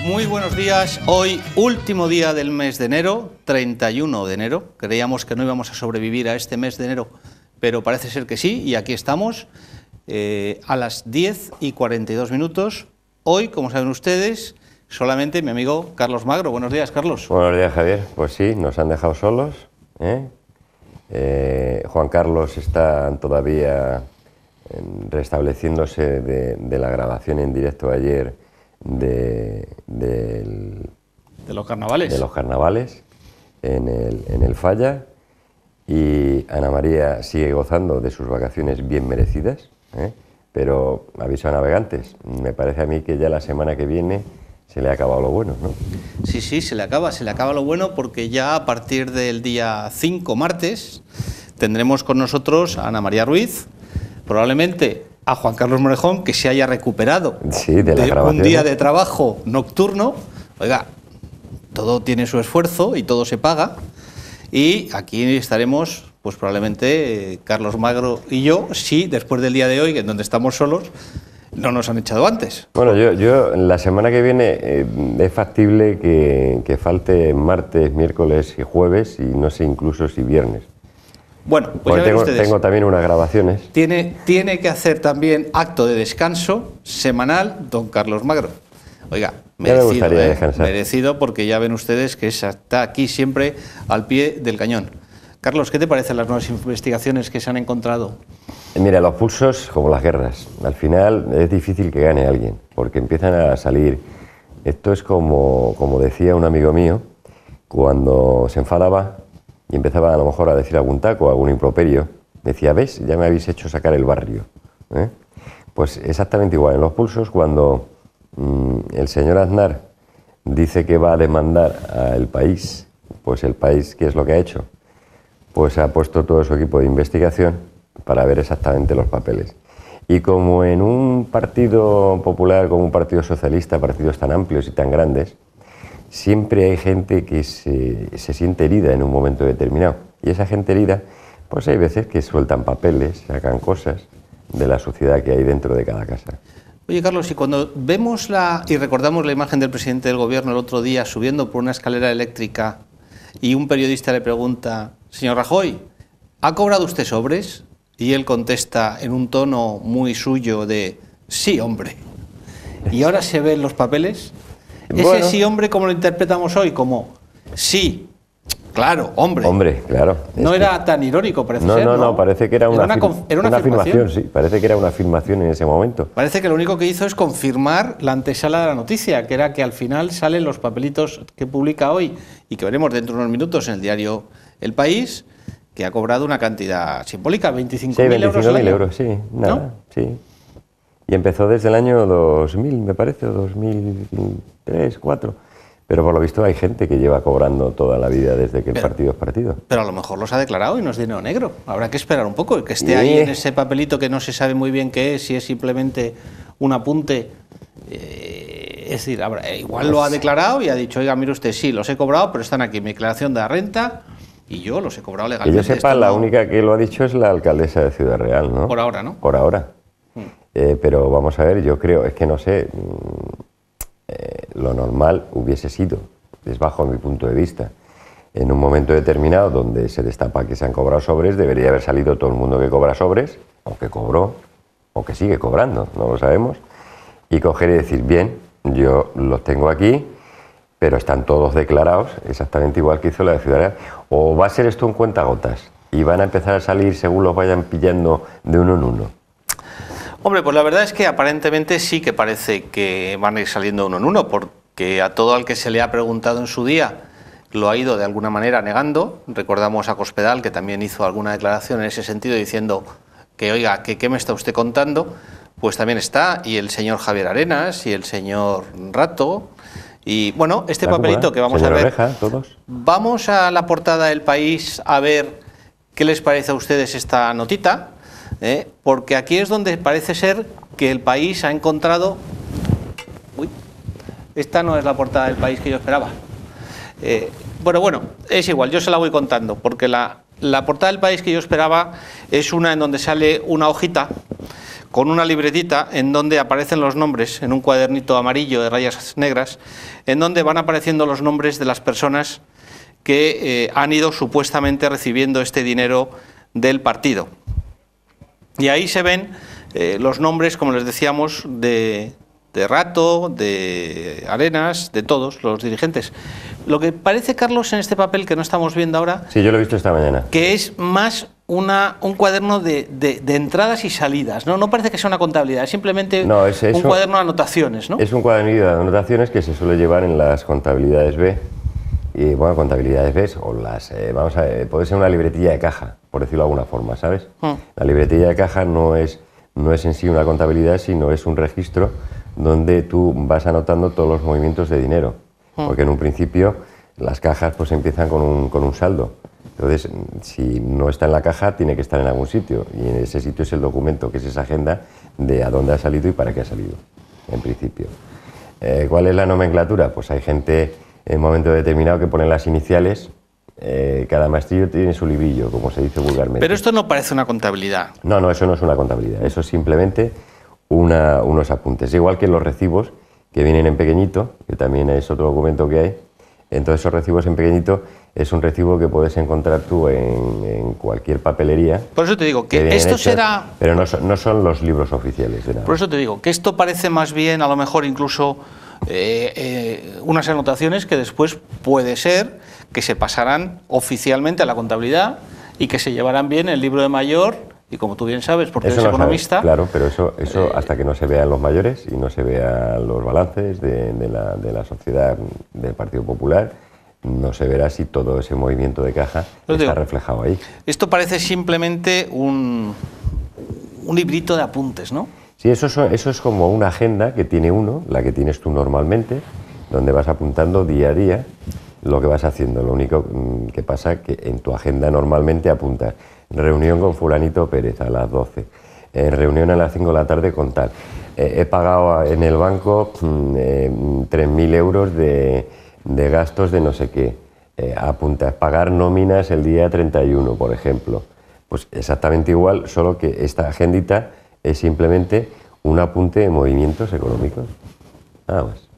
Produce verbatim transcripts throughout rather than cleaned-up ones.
Muy buenos días. Hoy, último día del mes de enero, treinta y uno de enero. Creíamos que no íbamos a sobrevivir a este mes de enero, pero parece ser que sí, y aquí estamos eh, a las diez y cuarenta y dos minutos. Hoy, como saben ustedes, solamente mi amigo Carlos Magro. Buenos días, Carlos. Buenos días, Javier. Pues sí, nos han dejado solos, ¿eh? Eh, Juan Carlos está todavía restableciéndose de, de la grabación en directo ayer de, de, el, de los carnavales, de los carnavales en el, en el Falla, y Ana María sigue gozando de sus vacaciones bien merecidas, ¿eh? Pero aviso a navegantes, me parece a mí que ya la semana que viene se le ha acabado lo bueno, ¿no? Sí, sí, se le acaba, se le acaba lo bueno, porque ya a partir del día cinco, martes, tendremos con nosotros a Ana María Ruiz, probablemente a Juan Carlos Morejón, que se haya recuperado sí, de, de un día de trabajo nocturno. Oiga, todo tiene su esfuerzo y todo se paga, y aquí estaremos, pues probablemente eh, Carlos Magro y yo, sí, después del día de hoy, en donde estamos solos, no nos han echado antes. Bueno, yo, yo la semana que viene eh, es factible que, que falte martes, miércoles y jueves, y no sé incluso si viernes. Bueno, pues ya ven tengo, ustedes, tengo también unas grabaciones. Tiene, tiene que hacer también acto de descanso semanal don Carlos Magro. Oiga, merecido, ¿eh? merecido, porque ya ven ustedes que está aquí siempre al pie del cañón. Carlos, ¿qué te parecen las nuevas investigaciones que se han encontrado? Mira, los pulsos, como las guerras, al final es difícil que gane alguien, porque empiezan a salir. Esto es como, como decía un amigo mío, cuando se enfadaba y empezaba a lo mejor a decir algún taco, algún improperio, decía: ¿ves? Ya me habéis hecho sacar el barrio, ¿eh? Pues exactamente igual, en los pulsos, cuando mmm, el señor Aznar dice que va a demandar al país, pues el país, ¿qué es lo que ha hecho? Pues ha puesto todo su equipo de investigación para ver exactamente los papeles. Y como en un partido popular, como un partido socialista, partidos tan amplios y tan grandes, siempre hay gente que se, se siente herida en un momento determinado. Y esa gente herida, pues hay veces que sueltan papeles, sacan cosas de la suciedad que hay dentro de cada casa. Oye, Carlos, y cuando vemos la y recordamos la imagen del presidente del gobierno el otro día subiendo por una escalera eléctrica, y un periodista le pregunta: señor Rajoy, ¿ha cobrado usted sobres? Y él contesta en un tono muy suyo de: sí, hombre. Y ahora se ven los papeles. Ese bueno, sí, hombre, como lo interpretamos hoy, como sí, claro, hombre. Hombre, claro. No era tan irónico, parece no, ser, no, ¿no? No, parece que era una, era una, era una, una afirmación. afirmación, sí, parece que era una afirmación en ese momento. Parece que lo único que hizo es confirmar la antesala de la noticia, que era que al final salen los papelitos que publica hoy y que veremos dentro de unos minutos en el diario El País, que ha cobrado una cantidad simbólica, veinticinco mil euros al año. euros, sí, nada, ¿no? Sí. Y empezó desde el año dos mil, me parece, o dos mil tres, dos mil cuatro. Pero por lo visto hay gente que lleva cobrando toda la vida desde que pero, el partido es partido. Pero a lo mejor los ha declarado y no es dinero negro. Habrá que esperar un poco, que esté ahí en ese papelito que no se sabe muy bien qué es, si es simplemente un apunte. Eh, es decir, habrá, igual lo ha declarado y ha dicho: oiga, mire usted, sí, los he cobrado, pero están aquí mi declaración de la renta y yo los he cobrado legalmente. Que yo sepa, la no... única que lo ha dicho es la alcaldesa de Ciudad Real, ¿no? Por ahora, ¿no? Por ahora. Hmm. Eh, pero vamos a ver, yo creo, es que no sé... Eh, lo normal hubiese sido, es bajo mi punto de vista, en un momento determinado donde se destapa que se han cobrado sobres, debería haber salido todo el mundo que cobra sobres, o que cobró, o que sigue cobrando, no lo sabemos, y coger y decir: bien, yo los tengo aquí, pero están todos declarados, exactamente igual que hizo la de Ciudad Real. O va a ser esto un cuentagotas y van a empezar a salir según los vayan pillando de uno en uno. Hombre, pues la verdad es que aparentemente sí que parece que van a ir saliendo uno en uno, porque a todo al que se le ha preguntado en su día lo ha ido de alguna manera negando. Recordamos a Cospedal, que también hizo alguna declaración en ese sentido diciendo que, oiga, que qué me está usted contando. Pues también está, y el señor Javier Arenas, y el señor Rato, y bueno, este la papelito cúpula, que vamos a ver. Oreja, todos. Vamos a la portada del País a ver qué les parece a ustedes esta notita. ¿Eh? Porque aquí es donde parece ser que el País ha encontrado... Uy, esta no es la portada del País que yo esperaba. Eh, bueno, bueno, es igual, yo se la voy contando, porque la, la portada del País que yo esperaba es una en donde sale una hojita con una libretita en donde aparecen los nombres, en un cuadernito amarillo de rayas negras, en donde van apareciendo los nombres de las personas que eh, han ido supuestamente recibiendo este dinero del partido. Y ahí se ven eh, los nombres, como les decíamos, de, de Rato, de Arenas, de todos los dirigentes. Lo que parece, Carlos, en este papel que no estamos viendo ahora... Sí, yo lo he visto esta mañana. Que es más una, un cuaderno de, de, de entradas y salidas, ¿no? No parece que sea una contabilidad, es simplemente no, es, es un, un cuaderno de anotaciones, ¿no? Es un cuaderno de anotaciones que se suele llevar en las contabilidades B. Y bueno, contabilidades B o las... Eh, vamos a ver, puede ser una libretilla de caja, por decirlo de alguna forma, ¿sabes? Mm. La libretilla de caja no es, no es en sí una contabilidad, sino es un registro donde tú vas anotando todos los movimientos de dinero. Mm. Porque en un principio las cajas pues empiezan con un, con un saldo. Entonces, si no está en la caja, tiene que estar en algún sitio. Y en ese sitio es el documento, que es esa agenda de a dónde ha salido y para qué ha salido, en principio. Eh, ¿Cuál es la nomenclatura? Pues hay gente en un momento determinado que pone las iniciales. Eh, cada maestrillo tiene su librillo, como se dice vulgarmente. Pero esto no parece una contabilidad. No, no, eso no es una contabilidad. Eso es simplemente una, unos apuntes. Igual que los recibos, que vienen en pequeñito, que también es otro documento que hay. Entonces, esos recibos en pequeñito es un recibo que puedes encontrar tú en, en cualquier papelería. Por eso te digo que, que esto hechos, será... Pero no son, no son los libros oficiales de nada. Por eso te digo que esto parece más bien, a lo mejor incluso, eh, eh, unas anotaciones que después puede ser que se pasarán oficialmente a la contabilidad y que se llevarán bien el libro de mayor. Y como tú bien sabes, porque eso eres no economista... Sabes, claro, pero eso, eso eh, hasta que no se vean los mayores y no se vean los balances de, de, la, de la sociedad del Partido Popular, no se verá si todo ese movimiento de caja está digo, reflejado ahí. Esto parece simplemente un, un librito de apuntes, ¿no? Sí, eso es, eso es como una agenda que tiene uno, la que tienes tú normalmente, donde vas apuntando día a día lo que vas haciendo. Lo único que pasa es que en tu agenda normalmente apuntas reunión con fulanito Pérez a las doce, eh, reunión a las cinco de la tarde con tal. Eh, he pagado en el banco eh, tres mil euros de, de gastos de no sé qué. Eh, apuntas pagar nóminas el día treinta y uno, por ejemplo. Pues exactamente igual, solo que esta agendita es simplemente un apunte de movimientos económicos. Nada más.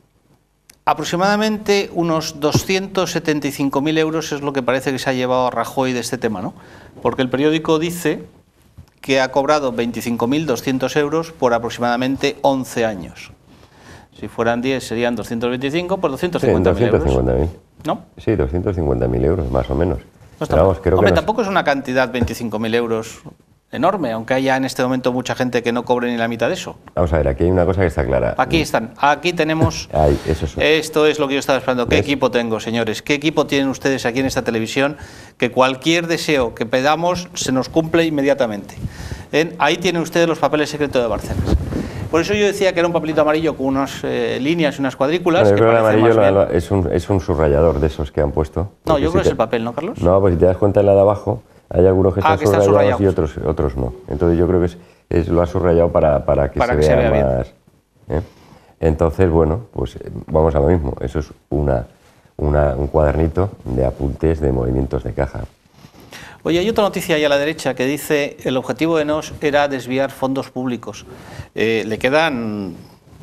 Aproximadamente unos doscientos setenta y cinco mil euros es lo que parece que se ha llevado a Rajoy de este tema, ¿no? Porque el periódico dice que ha cobrado veinticinco mil doscientos euros por aproximadamente once años. Si fueran diez serían doscientos veinticinco por doscientos cincuenta mil euros. doscientos cincuenta mil. ¿No? Sí, doscientos cincuenta mil euros, más o menos. No está vamos, creo Hombre, que tampoco no... es una cantidad, veinticinco mil euros... enorme, aunque haya en este momento mucha gente que no cobre ni la mitad de eso. Vamos a ver, aquí hay una cosa que está clara. Aquí están, aquí tenemos... Ay, eso es... Esto es lo que yo estaba esperando. ¿Qué ¿Ves? equipo tengo, señores? ¿Qué equipo tienen ustedes aquí en esta televisión? Que cualquier deseo que pedamos se nos cumple inmediatamente. ¿En? Ahí tienen ustedes los papeles secretos de Bárcenas. Por eso yo decía que era un papelito amarillo con unas eh, líneas y unas cuadrículas. Bueno, que el amarillo lo, lo, es, un, es un subrayador de esos que han puesto. No, yo si creo que te... es el papel, ¿no, Carlos? No, pues si te das cuenta en la de abajo... Hay algunos que están, ah, que están subrayados, subrayados y otros, otros no. Entonces yo creo que es, es, lo ha subrayado para, para que para se que vea se vea más. ¿eh? Entonces, bueno, pues vamos a lo mismo. Eso es una, una, un cuadernito de apuntes de movimientos de caja. Oye, hay otra noticia ahí a la derecha que dice el objetivo de Nos era desviar fondos públicos. Eh, le quedan,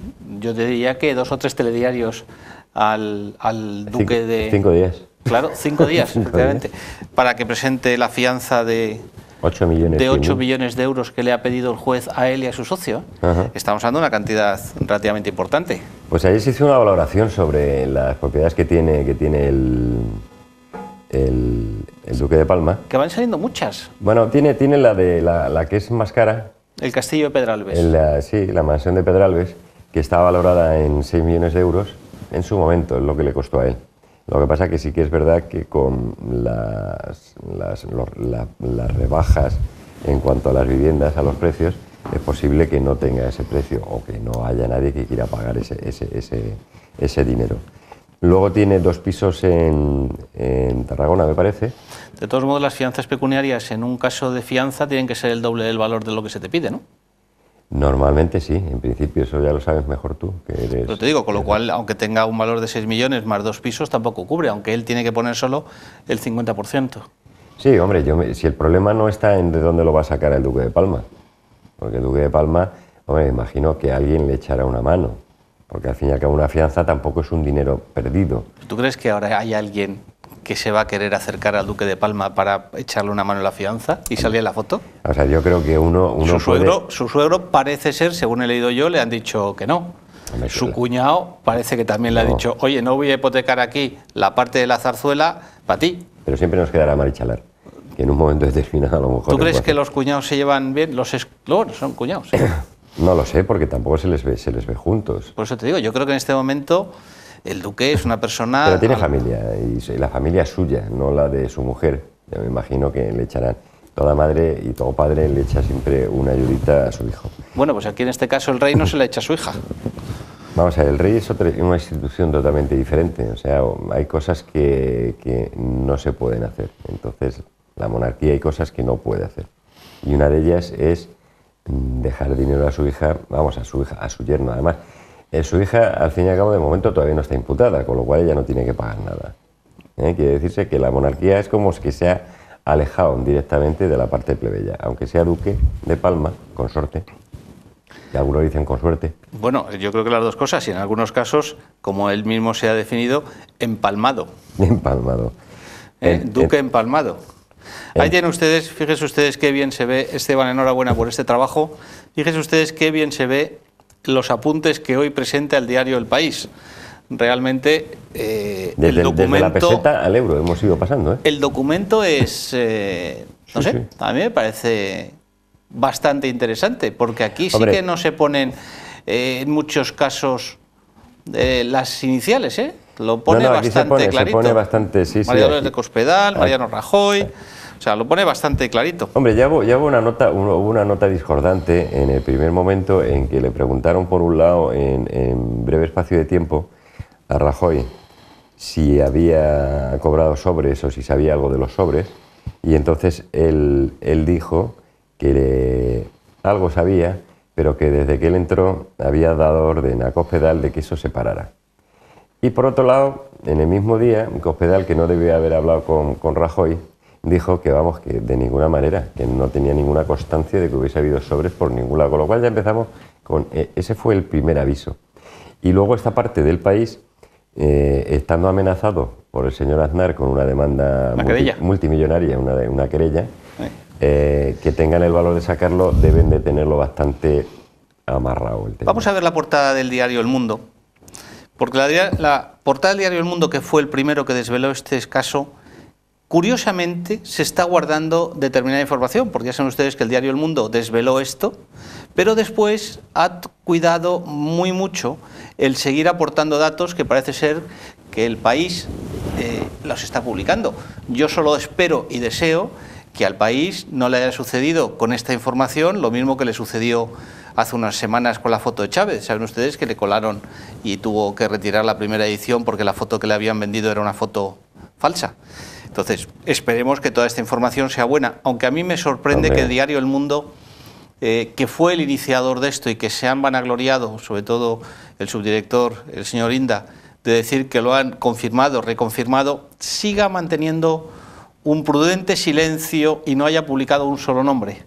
yo te diría que dos o tres telediarios al, al duque cinco, de... Cinco días. Claro, cinco días, efectivamente, para que presente la fianza de ocho millones de ocho millones de euros que le ha pedido el juez a él y a su socio. Ajá. Estamos hablando de una cantidad relativamente importante. Pues ayer se hizo una valoración sobre las propiedades que tiene, que tiene el, el, el Duque de Palma. Que van saliendo muchas. Bueno, tiene, tiene la, de, la, la que es más cara. El castillo de Pedralbes. La, sí, la mansión de Pedralbes, que estaba valorada en seis millones de euros en su momento, es lo que le costó a él. Lo que pasa es que sí que es verdad que con las, las, los, la, las rebajas en cuanto a las viviendas, a los precios, es posible que no tenga ese precio o que no haya nadie que quiera pagar ese, ese, ese, ese dinero. Luego tiene dos pisos en, en Tarragona, me parece. De todos modos, las fianzas pecuniarias en un caso de fianza tienen que ser el doble del valor de lo que se te pide, ¿no? Normalmente sí, en principio, eso ya lo sabes mejor tú. Que eres, Pero te digo, con lo cual, aunque tenga un valor de seis millones más dos pisos, tampoco cubre, aunque él tiene que poner solo el cincuenta por ciento. Sí, hombre, yo me, si el problema no está en de dónde lo va a sacar el Duque de Palma, porque el duque de Palma, hombre, me imagino que alguien le echará una mano, porque al fin y al cabo una fianza tampoco es un dinero perdido. ¿Tú crees que ahora hay alguien que se va a querer acercar al duque de Palma para echarle una mano en la fianza y salir en la foto? O sea, yo creo que uno, uno su, suegro, puede... su suegro parece ser, según he leído yo, le han dicho que no. Hombre, Su la... cuñado parece que también le no. ha dicho, oye, no voy a hipotecar aquí la parte de la zarzuela para ti. Pero siempre nos quedará Marichalar, que en un momento determinado a lo mejor... ¿Tú crees que los cuñados se llevan bien? Los ex... no, son cuñados. ¿Sí? No lo sé, porque tampoco se les ve, se les ve juntos. Por eso te digo, yo creo que en este momento el duque es una persona... Pero tiene familia, y la familia es suya, no la de su mujer. Yo me imagino que le echarán... Toda madre y todo padre le echa siempre una ayudita a su hijo. Bueno, pues aquí en este caso el rey no se le echa a su hija. Vamos a ver, el rey es otra, una institución totalmente diferente. O sea, hay cosas que, que no se pueden hacer. Entonces, la monarquía hay cosas que no puede hacer. Y una de ellas es dejar dinero a su hija, vamos, a su hija, a su yerno. Además, eh, su hija, al fin y al cabo, de momento todavía no está imputada, con lo cual ella no tiene que pagar nada. ¿Eh? Quiere decirse que la monarquía es como que se ha alejado directamente de la parte plebeya, aunque sea duque de Palma, consorte, y algunos dicen consuerte. Bueno, yo creo que las dos cosas, y en algunos casos, como él mismo se ha definido, empalmado. Empalmado. ¿Eh? En, duque en, empalmado. En, Ahí tienen ustedes, fíjense ustedes qué bien se ve, Esteban, enhorabuena por este trabajo, fíjense ustedes qué bien se ve los apuntes que hoy presenta el diario El País. Realmente eh, desde, el documento... Desde la peseta al euro hemos ido pasando, ¿eh? El documento es, eh, no sí, sé, sí. a mí me parece bastante interesante, porque aquí Hombre, sí que no se ponen eh, en muchos casos eh, las iniciales, ¿eh? Lo pone no, no, aquí bastante se pone, clarito. Se pone bastante, sí, María sí, Dolores de Cospedal, aquí. Mariano Rajoy, o sea, lo pone bastante clarito. Hombre, ya hubo, ya hubo una nota, hubo una nota discordante en el primer momento en que le preguntaron por un lado, en, en breve espacio de tiempo, a Rajoy si había cobrado sobres o si sabía algo de los sobres, y entonces él, él dijo que le, algo sabía, pero que desde que él entró había dado orden a Cospedal de que eso se parara. Y por otro lado, en el mismo día, Cospedal, que no debía haber hablado con, con Rajoy, dijo que vamos, que de ninguna manera, que no tenía ninguna constancia de que hubiese habido sobres por ningún lado, con lo cual ya empezamos con, eh, ese fue el primer aviso. Y luego esta parte del país, eh, estando amenazado por el señor Aznar con una demanda una multi, multimillonaria, una, una querella, sí. eh, que tengan el valor de sacarlo, deben de tenerlo bastante amarrado el tema. Vamos a ver la portada del diario El Mundo, porque la, la portada del diario El Mundo, que fue el primero que desveló este caso, curiosamente se está guardando determinada información, porque ya saben ustedes que el diario El Mundo desveló esto, pero después ha cuidado muy mucho el seguir aportando datos que parece ser que El País eh, los está publicando. Yo solo espero y deseo que al País no le haya sucedido con esta información lo mismo que le sucedió hace unas semanas con la foto de Chávez. Saben ustedes que le colaron y tuvo que retirar la primera edición porque la foto que le habían vendido era una foto falsa. Entonces, esperemos que toda esta información sea buena, aunque a mí me sorprende Hombre. que el diario El Mundo, eh, que fue el iniciador de esto y que se han vanagloriado, sobre todo el subdirector, el señor Inda, de decir que lo han confirmado, reconfirmado, siga manteniendo un prudente silencio y no haya publicado un solo nombre.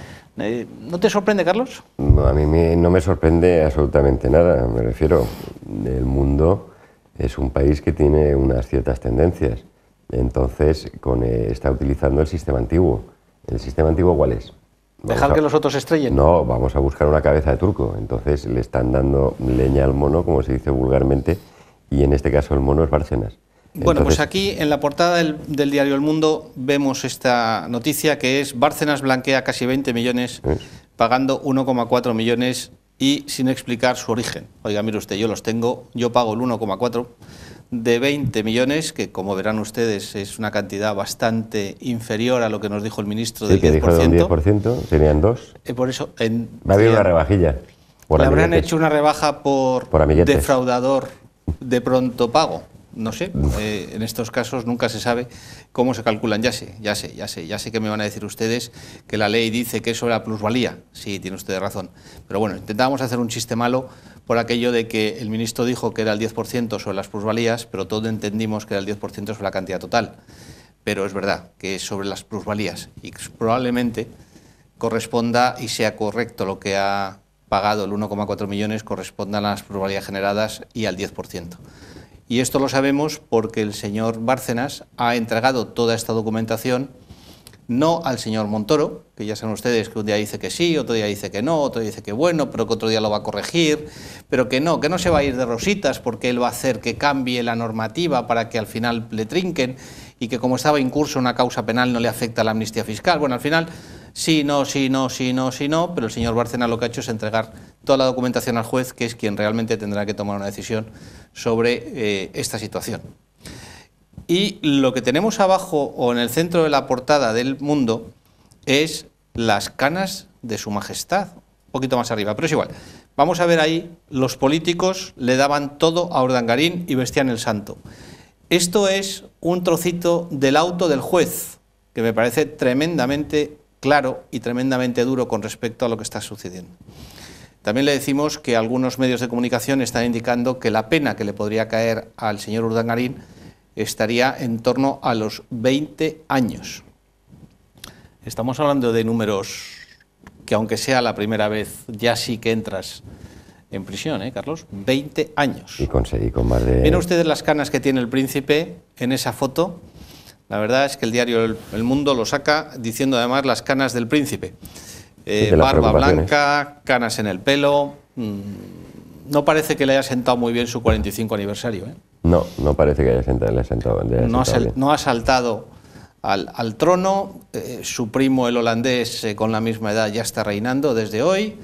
Eh, ¿No te sorprende, Carlos? No, a mí me, no me sorprende absolutamente nada. Me refiero, el Mundo es un país que tiene unas ciertas tendencias. Entonces, con, eh, está utilizando el sistema antiguo. ¿El sistema antiguo cuál es? Vamos ¿Dejar a, que los otros estrellen? No, vamos a buscar una cabeza de turco. Entonces le están dando leña al mono, como se dice vulgarmente, y en este caso el mono es Bárcenas. Bueno, Entonces, pues aquí en la portada del, del diario El Mundo vemos esta noticia que es Bárcenas blanquea casi veinte millones, ¿eh? Pagando uno coma cuatro millones y sin explicar su origen. Oiga, mire usted, yo los tengo, yo pago el uno coma cuatro de veinte millones, que como verán ustedes es una cantidad bastante inferior a lo que nos dijo el ministro, sí, del diez por ciento. Que dijo de un diez por ciento, serían dos. Eh, por eso, en, Va a haber una rebajilla. Por le habrán amiguetes. hecho una rebaja por, por defraudador de pronto pago. No sé, eh, en estos casos nunca se sabe cómo se calculan. Ya sé, ya sé, ya sé, ya sé que me van a decir ustedes que la ley dice que eso era plusvalía. Sí, tiene usted razón. Pero bueno, intentábamos hacer un chiste malo por aquello de que el ministro dijo que era el diez por ciento sobre las plusvalías, pero todos entendimos que era el diez por ciento sobre la cantidad total. Pero es verdad que es sobre las plusvalías y probablemente corresponda y sea correcto lo que ha pagado, el uno coma cuatro millones, correspondan a las probabilidades generadas y al diez por ciento. Y esto lo sabemos porque el señor Bárcenas ha entregado toda esta documentación no al señor Montoro, que ya saben ustedes que un día dice que sí, otro día dice que no, otro día dice que bueno, pero que otro día lo va a corregir, pero que no, que no se va a ir de rositas porque él va a hacer que cambie la normativa para que al final le trinquen y que como estaba incurso una causa penal no le afecta a la amnistía fiscal. Bueno, al final sí, no, sí, no, sí, no, sí, no, pero el señor Bárcenas lo que ha hecho es entregar toda la documentación al juez, que es quien realmente tendrá que tomar una decisión sobre eh, esta situación. Y lo que tenemos abajo o en el centro de la portada del Mundo es las canas de su majestad, un poquito más arriba, pero es igual. Vamos a ver ahí, los políticos le daban todo a Urdangarín y vestían el santo. Esto es un trocito del auto del juez, que me parece tremendamente claro y tremendamente duro con respecto a lo que está sucediendo. También le decimos que algunos medios de comunicación están indicando que la pena que le podría caer al señor Urdangarín estaría en torno a los veinte años. Estamos hablando de números que, aunque sea la primera vez, ya sí que entras en prisión, ¿eh, Carlos? veinte años. Y conseguí con más de... Ven ustedes las canas que tiene el príncipe en esa foto. La verdad es que el diario El, el Mundo lo saca diciendo además las canas del príncipe. Eh, de barba blanca, canas en el pelo. Mmm, no parece que le haya sentado muy bien su cuarenta y cinco aniversario, ¿eh? No, no parece que haya sentado, le haya sentado, le haya no, sentado ha no ha saltado al, al trono, eh, su primo el holandés eh, con la misma edad ya está reinando desde hoy,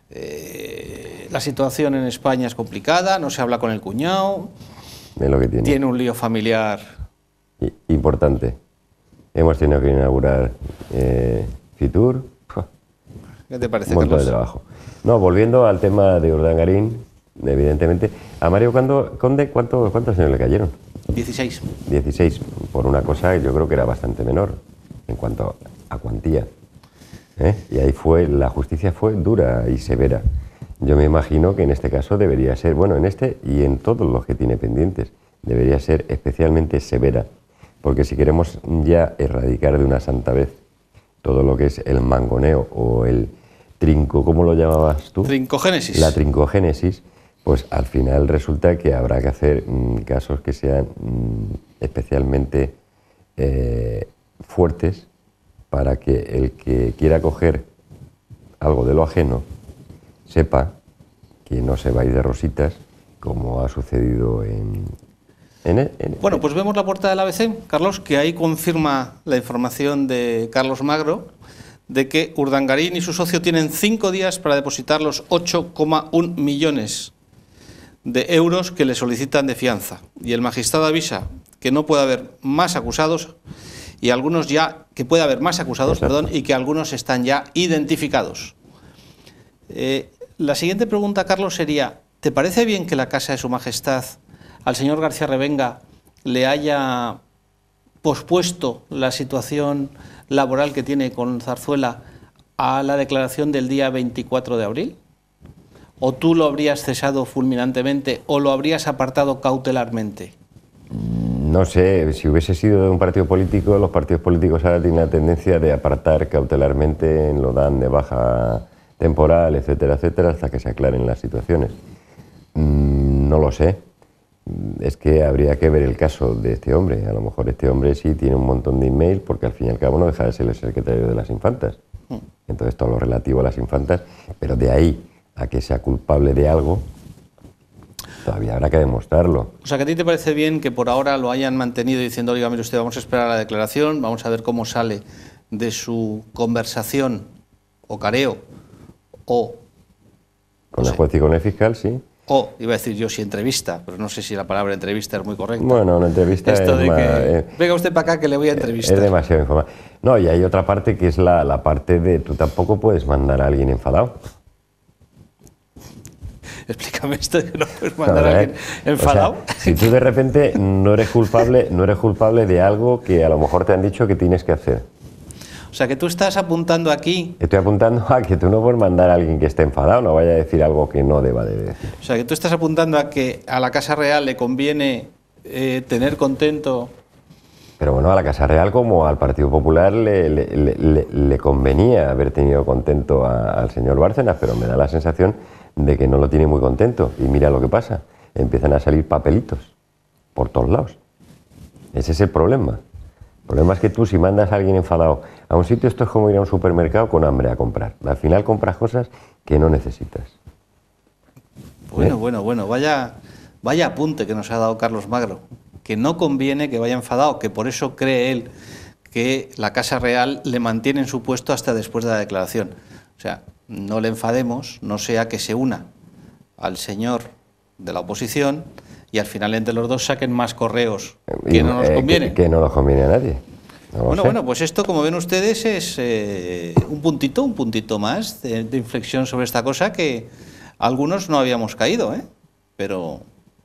eh, la situación en España es complicada, no se habla con el cuñado, es lo que tiene. tiene un lío familiar I importante. Hemos tenido que inaugurar eh, Fitur. ¿Qué te parece, un montón Carlos? de trabajo. No, volviendo al tema de Urdangarín, evidentemente, a Mario Conde, ¿cuánto, ¿cuántos años le cayeron? dieciséis. dieciséis, por una cosa que yo creo que era bastante menor en cuanto a cuantía. ¿Eh? Y ahí fue, la justicia fue dura y severa. Yo me imagino que en este caso debería ser, bueno, en este y en todos los que tiene pendientes, debería ser especialmente severa, porque si queremos ya erradicar de una santa vez todo lo que es el mangoneo o el trinco, ¿cómo lo llamabas tú? Trincogénesis. La trincogénesis, pues al final resulta que habrá que hacer mmm, casos que sean mmm, especialmente eh, fuertes para que el que quiera coger algo de lo ajeno sepa que no se va a ir de rositas, como ha sucedido en... en, en bueno, pues vemos la portada del A B C, Carlos, que ahí confirma la información de Carlos Magro, de que Urdangarín y su socio tienen cinco días para depositar los ocho coma uno millones de euros que le solicitan de fianza. Y el magistrado avisa que no puede haber más acusados y algunos ya, que puede haber más acusados, perdón, y que algunos están ya identificados. Eh, la siguiente pregunta, Carlos, sería, ¿te parece bien que la Casa de Su Majestad al señor García Revenga le haya pospuesto la situación laboral que tiene con Zarzuela a la declaración del día veinticuatro de abril? ¿O tú lo habrías cesado fulminantemente o lo habrías apartado cautelarmente? No sé, si hubiese sido de un partido político, los partidos políticos ahora tienen la tendencia de apartar cautelarmente, lo dan de baja temporal, etcétera, etcétera, hasta que se aclaren las situaciones. No lo sé. Es que habría que ver el caso de este hombre. A lo mejor este hombre sí tiene un montón de email, porque al fin y al cabo no deja de ser el secretario de las infantas. Entonces todo lo relativo a las infantas, pero de ahí a que sea culpable de algo, todavía habrá que demostrarlo. O sea, que a ti te parece bien que por ahora lo hayan mantenido diciendo, oiga, mire usted, vamos a esperar a la declaración, vamos a ver cómo sale de su conversación o careo o... Con no el sé, juez y con el fiscal, sí. o, iba a decir yo, si entrevista, pero no sé si la palabra entrevista es muy correcta. Bueno, una entrevista Esto es de más, que, eh, venga usted para acá que le voy a entrevistar. Es demasiado información. No, y hay otra parte que es la, la parte de... Tú tampoco puedes mandar a alguien enfadado. Explícame esto de que no puedes mandar No, a ¿eh? alguien enfadado. O sea, si tú de repente no eres culpable, no eres culpable de algo que a lo mejor te han dicho que tienes que hacer. O sea, que tú estás apuntando aquí... Estoy apuntando a que tú no puedes mandar a alguien que esté enfadado, no vaya a decir algo que no deba de decir. O sea, que tú estás apuntando a que a la Casa Real le conviene eh, tener contento Pero bueno, a la Casa Real como al Partido Popular le, le, le, le convenía haber tenido contento a, al señor Bárcenas, pero me da la sensación de que no lo tiene muy contento. Y mira lo que pasa, empiezan a salir papelitos por todos lados. Ese es el problema. El problema es que tú, si mandas a alguien enfadado a un sitio, esto es como ir a un supermercado con hambre a comprar. Al final compras cosas que no necesitas. Bueno, ¿Eh? bueno, bueno, vaya, vaya apunte que nos ha dado Carlos Magro. Que no conviene que vaya enfadado, que por eso cree él que la Casa Real le mantiene en su puesto hasta después de la declaración. O sea, no le enfademos, no sea que se una al señor de la oposición y al final entre los dos saquen más correos que Y, no nos eh, conviene. Que, que no nos conviene a nadie. No bueno, sé. bueno, pues esto, como ven ustedes, es eh, un puntito, un puntito más de, de inflexión sobre esta cosa que algunos no habíamos caído, ¿eh? Pero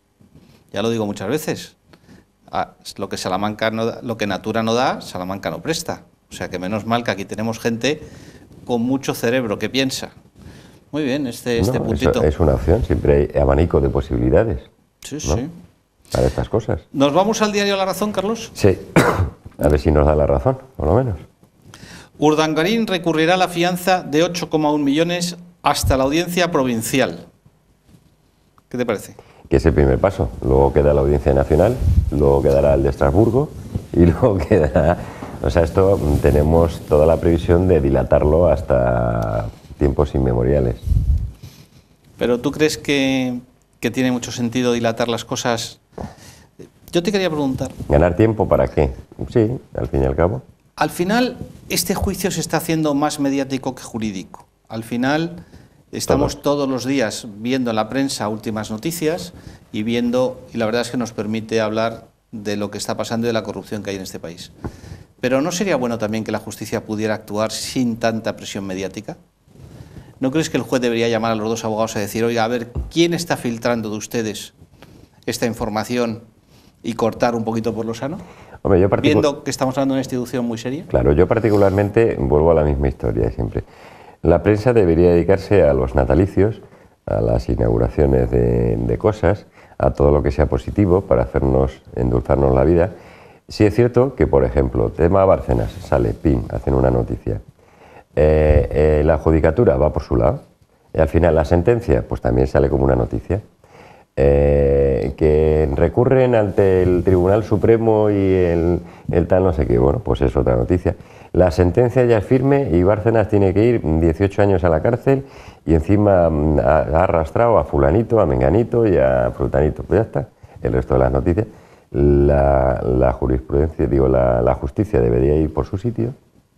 ya lo digo muchas veces. Ah, lo que Salamanca no da, lo que Natura no da, Salamanca no presta. O sea que menos mal que aquí tenemos gente con mucho cerebro que piensa. Muy bien, este, este No, puntito. eso es una opción, siempre hay abanico de posibilidades. Sí, ¿no? sí. Para estas cosas. ¿Nos vamos al diario La Razón, Carlos? Sí, a ver si nos da la razón, por lo menos. Urdangarín recurrirá la fianza de ocho coma uno millones hasta la audiencia provincial. ¿Qué te parece? Que es el primer paso. Luego queda la Audiencia Nacional, luego quedará el de Estrasburgo y luego quedará... O sea, esto tenemos toda la previsión de dilatarlo hasta tiempos inmemoriales. ¿Pero tú crees que, que tiene mucho sentido dilatar las cosas? Yo te quería preguntar. ¿Ganar tiempo para qué? Sí, al fin y al cabo. Al final, este juicio se está haciendo más mediático que jurídico. Al final... Estamos todos los días viendo en la prensa últimas noticias y viendo, y la verdad es que nos permite hablar de lo que está pasando y de la corrupción que hay en este país. Pero ¿no sería bueno también que la justicia pudiera actuar sin tanta presión mediática? ¿No crees que el juez debería llamar a los dos abogados a decir, oiga, a ver, ¿quién está filtrando de ustedes esta información y cortar un poquito por lo sano? Hombre, yo Viendo que estamos hablando de una institución muy seria. Claro, yo particularmente vuelvo a la misma historia siempre. La prensa debería dedicarse a los natalicios, a las inauguraciones de, de cosas, a todo lo que sea positivo para hacernos, endulzarnos la vida. Sí es cierto que, por ejemplo, tema Bárcenas, sale, pim, hacen una noticia. Eh, eh, la judicatura va por su lado, y al final la sentencia, pues también sale como una noticia. Eh, que recurren ante el Tribunal Supremo y el, el tal no sé qué, bueno, pues es otra noticia. La sentencia ya es firme y Bárcenas tiene que ir dieciocho años a la cárcel y encima ha, ha arrastrado a fulanito, a menganito y a frutanito. Pues ya está, el resto de las noticias. La, la jurisprudencia, digo, la, la justicia debería ir por su sitio,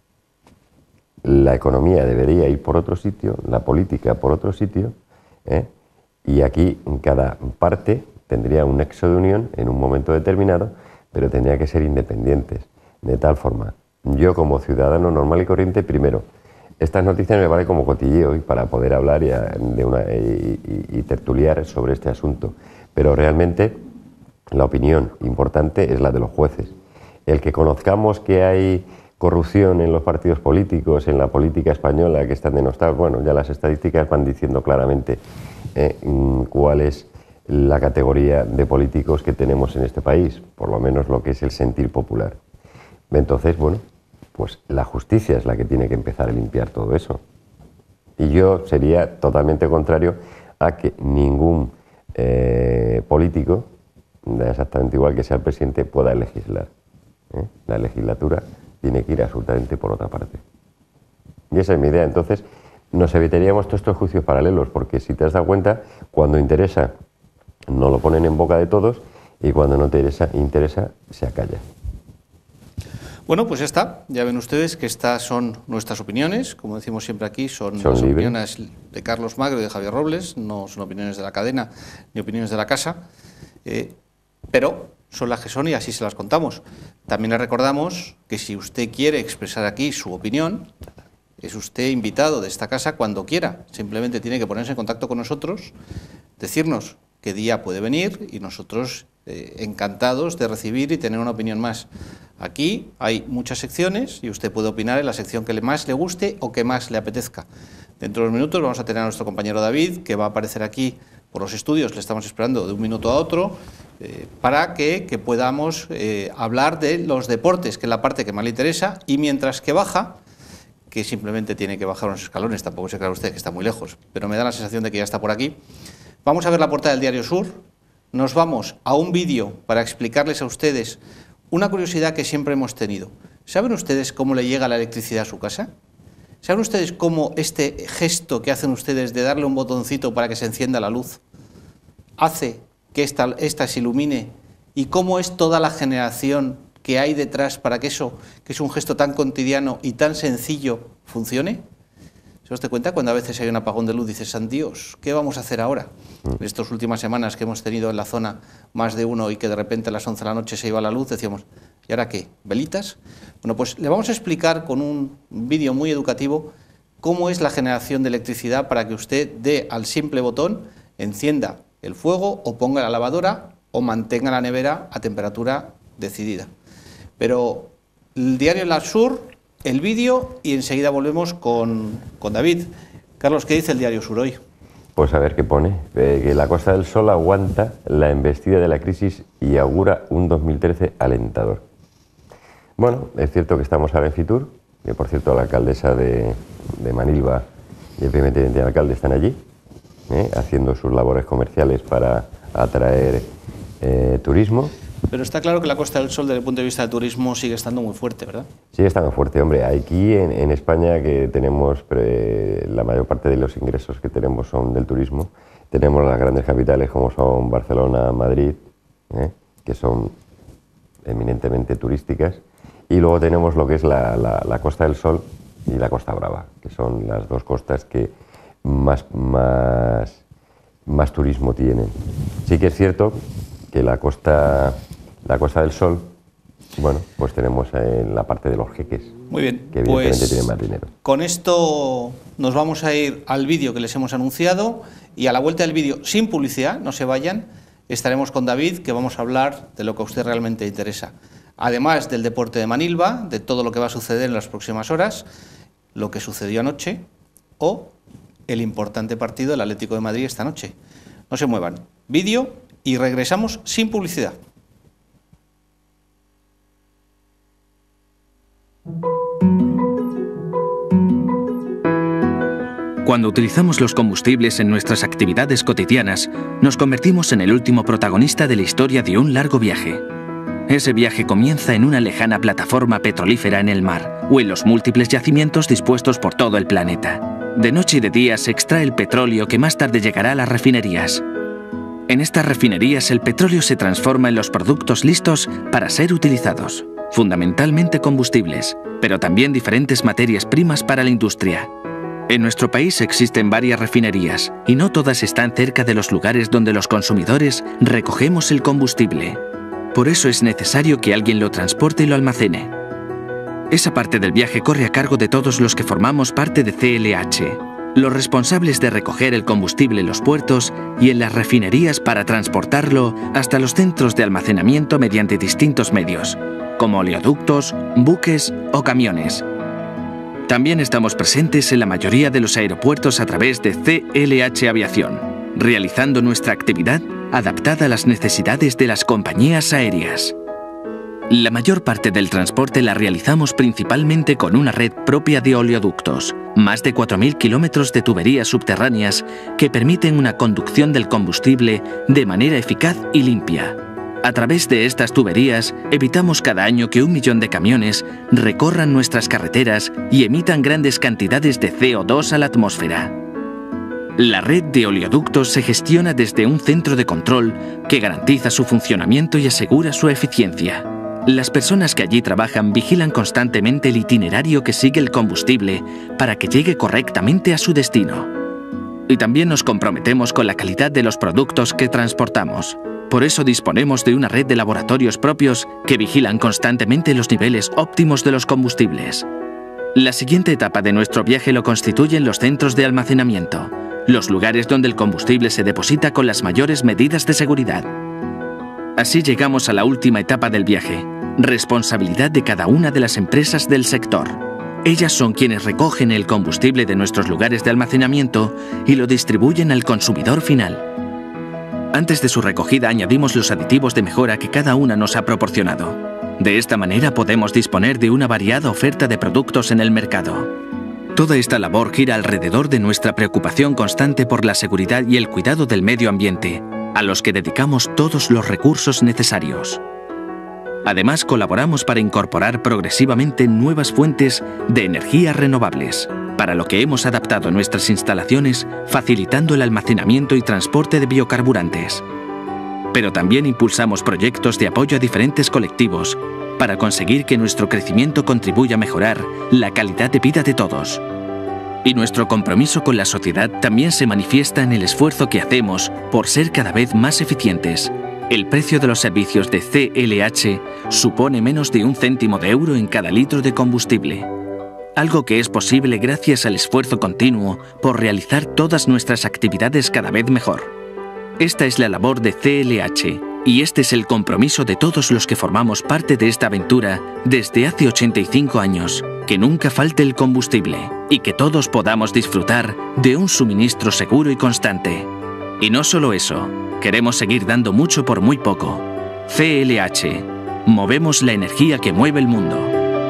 la economía debería ir por otro sitio, la política por otro sitio, ¿eh? Y aquí cada parte tendría un nexo de unión en un momento determinado, pero tendría que ser independientes, de tal forma. Yo como ciudadano normal y corriente, primero, estas noticias me valen como cotilleo y para poder hablar y, de una, y, y, y tertuliar sobre este asunto, pero realmente la opinión importante es la de los jueces. El que conozcamos que hay corrupción en los partidos políticos, en la política española, que están denostados, bueno, ya las estadísticas van diciendo claramente eh, cuál es la categoría de políticos que tenemos en este país, por lo menos lo que es el sentir popular. Entonces, bueno, pues la justicia es la que tiene que empezar a limpiar todo eso. Y yo sería totalmente contrario a que ningún eh, político, da exactamente igual que sea el presidente, pueda legislar. ¿eh? La legislatura tiene que ir absolutamente por otra parte. Y esa es mi idea. Entonces, nos evitaríamos todos estos juicios paralelos, porque si te has dado cuenta, cuando interesa, no lo ponen en boca de todos, y cuando no interesa, interesa se acalla. Bueno, pues ya está. Ya ven ustedes que estas son nuestras opiniones. Como decimos siempre aquí, son, son las libres. opiniones de Carlos Magro y de Javier Robles, no son opiniones de la cadena ni opiniones de la casa, eh, pero son las que son y así se las contamos. También le recordamos que si usted quiere expresar aquí su opinión, es usted invitado de esta casa cuando quiera. Simplemente tiene que ponerse en contacto con nosotros, decirnos qué día puede venir y nosotros eh, encantados de recibir y tener una opinión más. Aquí hay muchas secciones y usted puede opinar en la sección que más le guste o que más le apetezca. Dentro de unos minutos vamos a tener a nuestro compañero David, que va a aparecer aquí por los estudios, le estamos esperando de un minuto a otro, eh, para que, que podamos eh, hablar de los deportes, que es la parte que más le interesa, y mientras que baja, que simplemente tiene que bajar unos escalones, tampoco se crea usted que está muy lejos, pero me da la sensación de que ya está por aquí, vamos a ver la portada del Diario Sur, nos vamos a un vídeo para explicarles a ustedes una curiosidad que siempre hemos tenido. ¿Saben ustedes cómo le llega la electricidad a su casa? ¿Saben ustedes cómo este gesto que hacen ustedes de darle un botoncito para que se encienda la luz hace que esta, esta se ilumine? ¿Y cómo es toda la generación que hay detrás para que eso, que es un gesto tan cotidiano y tan sencillo, funcione? ¿Se os da cuenta cuando a veces hay un apagón de luz, dices, ¡san Dios! ¿Qué vamos a hacer ahora? En estas últimas semanas que hemos tenido en la zona más de uno y que de repente a las once de la noche se iba la luz, decíamos, ¿y ahora qué? ¿Velitas? Bueno, pues le vamos a explicar con un vídeo muy educativo cómo es la generación de electricidad para que usted dé al simple botón, encienda el fuego o ponga la lavadora o mantenga la nevera a temperatura decidida. Pero el Diario La Sur, el vídeo y enseguida volvemos con, con David. Carlos, ¿qué dice el Diario Sur hoy? Pues a ver qué pone, eh, que la Costa del Sol aguanta la embestida de la crisis y augura un dos mil trece alentador. Bueno, es cierto que estamos ahora en Fitur, que por cierto la alcaldesa de, de Manilva y el primer teniente de alcalde están allí, eh, haciendo sus labores comerciales para atraer eh, turismo. Pero está claro que la Costa del Sol, desde el punto de vista del turismo, sigue estando muy fuerte, ¿verdad? Sigue estando fuerte, hombre. Aquí en, en España, que tenemos pre, la mayor parte de los ingresos que tenemos son del turismo, tenemos las grandes capitales como son Barcelona, Madrid, ¿eh? que son eminentemente turísticas, y luego tenemos lo que es la, la, la Costa del Sol y la Costa Brava, que son las dos costas que más, más, más turismo tienen. Sí que es cierto que la costa, la Costa del Sol, bueno, pues tenemos en la parte de los jeques. Muy bien, que evidentemente pues tienen más dinero. Con esto nos vamos a ir al vídeo que les hemos anunciado y a la vuelta del vídeo, sin publicidad, no se vayan, estaremos con David, que vamos a hablar de lo que a usted realmente interesa. Además del deporte de Manilva, de todo lo que va a suceder en las próximas horas, lo que sucedió anoche o el importante partido del Atlético de Madrid esta noche. No se muevan. Vídeo y regresamos sin publicidad. Cuando utilizamos los combustibles en nuestras actividades cotidianas, nos convertimos en el último protagonista de la historia de un largo viaje. Ese viaje comienza en una lejana plataforma petrolífera en el mar o en los múltiples yacimientos dispuestos por todo el planeta. De noche y de día se extrae el petróleo que más tarde llegará a las refinerías. En estas refinerías el petróleo se transforma en los productos listos para ser utilizados, fundamentalmente combustibles, pero también diferentes materias primas para la industria. En nuestro país existen varias refinerías y no todas están cerca de los lugares donde los consumidores recogemos el combustible. Por eso es necesario que alguien lo transporte y lo almacene. Esa parte del viaje corre a cargo de todos los que formamos parte de C L H, los responsables de recoger el combustible en los puertos y en las refinerías para transportarlo hasta los centros de almacenamiento mediante distintos medios, como oleoductos, buques o camiones. También estamos presentes en la mayoría de los aeropuertos a través de C L H Aviación, realizando nuestra actividad adaptada a las necesidades de las compañías aéreas. La mayor parte del transporte la realizamos principalmente con una red propia de oleoductos, más de cuatro mil kilómetros de tuberías subterráneas que permiten una conducción del combustible de manera eficaz y limpia. A través de estas tuberías, evitamos cada año que un millón de camiones recorran nuestras carreteras y emitan grandes cantidades de C O dos a la atmósfera. La red de oleoductos se gestiona desde un centro de control que garantiza su funcionamiento y asegura su eficiencia. Las personas que allí trabajan vigilan constantemente el itinerario que sigue el combustible para que llegue correctamente a su destino. Y también nos comprometemos con la calidad de los productos que transportamos. Por eso disponemos de una red de laboratorios propios que vigilan constantemente los niveles óptimos de los combustibles. La siguiente etapa de nuestro viaje lo constituyen los centros de almacenamiento, los lugares donde el combustible se deposita con las mayores medidas de seguridad. Así llegamos a la última etapa del viaje, responsabilidad de cada una de las empresas del sector. Ellas son quienes recogen el combustible de nuestros lugares de almacenamiento y lo distribuyen al consumidor final. Antes de su recogida añadimos los aditivos de mejora que cada una nos ha proporcionado. De esta manera podemos disponer de una variada oferta de productos en el mercado. Toda esta labor gira alrededor de nuestra preocupación constante por la seguridad y el cuidado del medio ambiente, a los que dedicamos todos los recursos necesarios. Además, colaboramos para incorporar progresivamente nuevas fuentes de energías renovables, para lo que hemos adaptado nuestras instalaciones facilitando el almacenamiento y transporte de biocarburantes. Pero también impulsamos proyectos de apoyo a diferentes colectivos para conseguir que nuestro crecimiento contribuya a mejorar la calidad de vida de todos. Y nuestro compromiso con la sociedad también se manifiesta en el esfuerzo que hacemos por ser cada vez más eficientes. El precio de los servicios de C L H supone menos de un céntimo de euro en cada litro de combustible. Algo que es posible gracias al esfuerzo continuo por realizar todas nuestras actividades cada vez mejor. Esta es la labor de C L H y este es el compromiso de todos los que formamos parte de esta aventura desde hace ochenta y cinco años, que nunca falte el combustible y que todos podamos disfrutar de un suministro seguro y constante. Y no solo eso, queremos seguir dando mucho por muy poco. C L H, movemos la energía que mueve el mundo.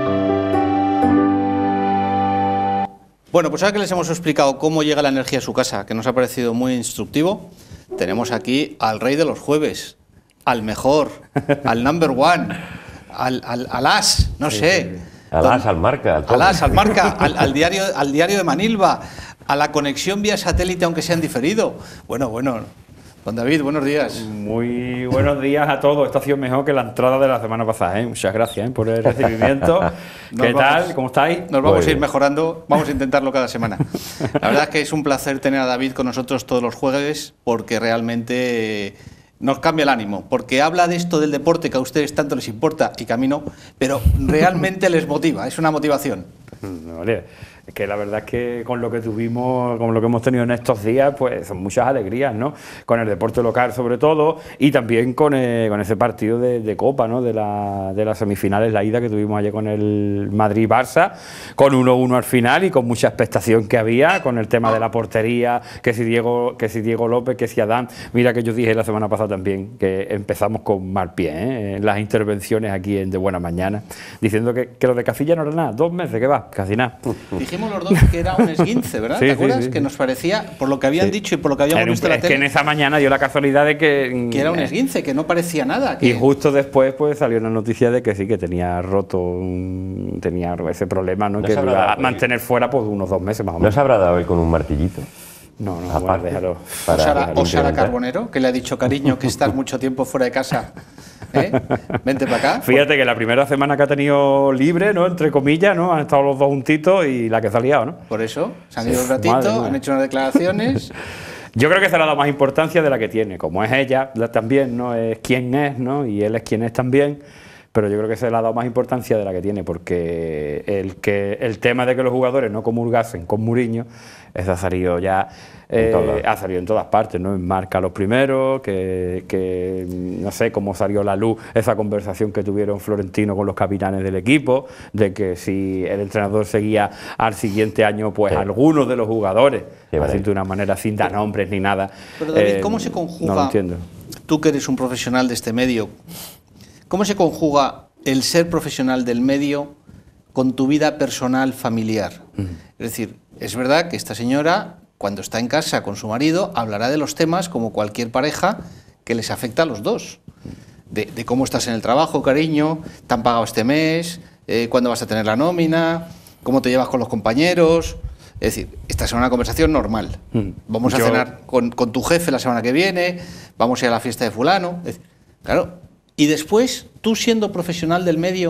Bueno, pues ahora que les hemos explicado cómo llega la energía a su casa, que nos ha parecido muy instructivo, tenemos aquí al rey de los jueves, al mejor, al number one, al, al, al as, no sí, sé. Sí. Al as, al marca. Al, al as, al marca, al, al, diario, al diario de Manilva, a la conexión vía satélite aunque sea en diferido. Bueno, bueno, don David, buenos días. Muy buenos días a todos. Esto ha sido mejor que la entrada de la semana pasada, ¿eh? Muchas gracias, ¿eh?, por el recibimiento. ¿Qué vamos, tal? ¿Cómo estáis? Nos vamos a ir mejorando, vamos a intentarlo cada semana. La verdad es que es un placer tener a David con nosotros todos los jueves, porque realmente nos cambia el ánimo, porque habla de esto del deporte que a ustedes tanto les importa y que a mí no, pero realmente les motiva, es una motivación. Vale. Es que la verdad es que con lo que tuvimos, con lo que hemos tenido en estos días, pues son muchas alegrías, ¿no? Con el deporte local sobre todo, y también con, eh, con ese partido de, de Copa, ¿no? De, la, de las semifinales, la ida que tuvimos ayer con el Madrid-Barça, con uno uno al final y con mucha expectación que había, con el tema de la portería, que si Diego, que si Diego López, que si Adán. Mira que yo dije la semana pasada también que empezamos con mal pie, ¿eh?, en las intervenciones aquí en De Buena Mañana, diciendo que, que lo de Castilla no era nada, dos meses, que va, casi nada. Dijimos los dos que era un esguince, ¿verdad? Sí, ¿Te acuerdas? sí, sí. Que nos parecía, por lo que habían sí. dicho y por lo que habíamos un, visto en la es tele, que en esa mañana dio la casualidad de que... Que era un esguince, que no parecía nada. Que... Y justo después pues salió una noticia de que sí, que tenía roto, un, tenía ese problema, ¿no? ¿No que iba a dado, mantener fuera pues unos dos meses más o menos. ¿No se habrá dado él con un martillito? No, no, Aparte, bueno, déjalo. Para, o Sara, o Sara Carbonero, que le ha dicho, cariño, que estás mucho tiempo fuera de casa. ¿Eh? Vente para acá. Fíjate que la primera semana que ha tenido libre, ¿no?, entre comillas, ¿no?, han estado los dos juntitos y la que se ha liado, ¿no? Por eso, se han ido un ratito, han hecho unas declaraciones. Yo creo que se le ha dado más importancia de la que tiene, como es ella también, ¿no?, es quien es, ¿no?, y él es quien es también. Pero yo creo que se le ha dado más importancia de la que tiene, porque el que el tema de que los jugadores no comulgasen con Mourinho, eso ha salido ya, eh, ha salido en todas partes, ¿no? En Marca los primeros, que, que no sé cómo salió la luz esa conversación que tuvieron Florentino con los capitanes del equipo, de que si el entrenador seguía al siguiente año, pues sí, algunos de los jugadores, sí, vale, así de una manera sin dar nombres ni nada. Pero David, eh, ¿cómo se conjuga? No lo entiendo. Tú que eres un profesional de este medio, ¿cómo se conjuga el ser profesional del medio con tu vida personal familiar? Mm. Es decir, es verdad que esta señora, cuando está en casa con su marido, hablará de los temas como cualquier pareja que les afecta a los dos. De, de cómo estás en el trabajo, cariño, te han pagado este mes, eh, cuándo vas a tener la nómina, cómo te llevas con los compañeros. Es decir, esta es una conversación normal. Mm. Vamos a Yo... cenar con, con tu jefe la semana que viene, vamos a ir a la fiesta de fulano. Es decir, claro. Y después, tú siendo profesional del medio,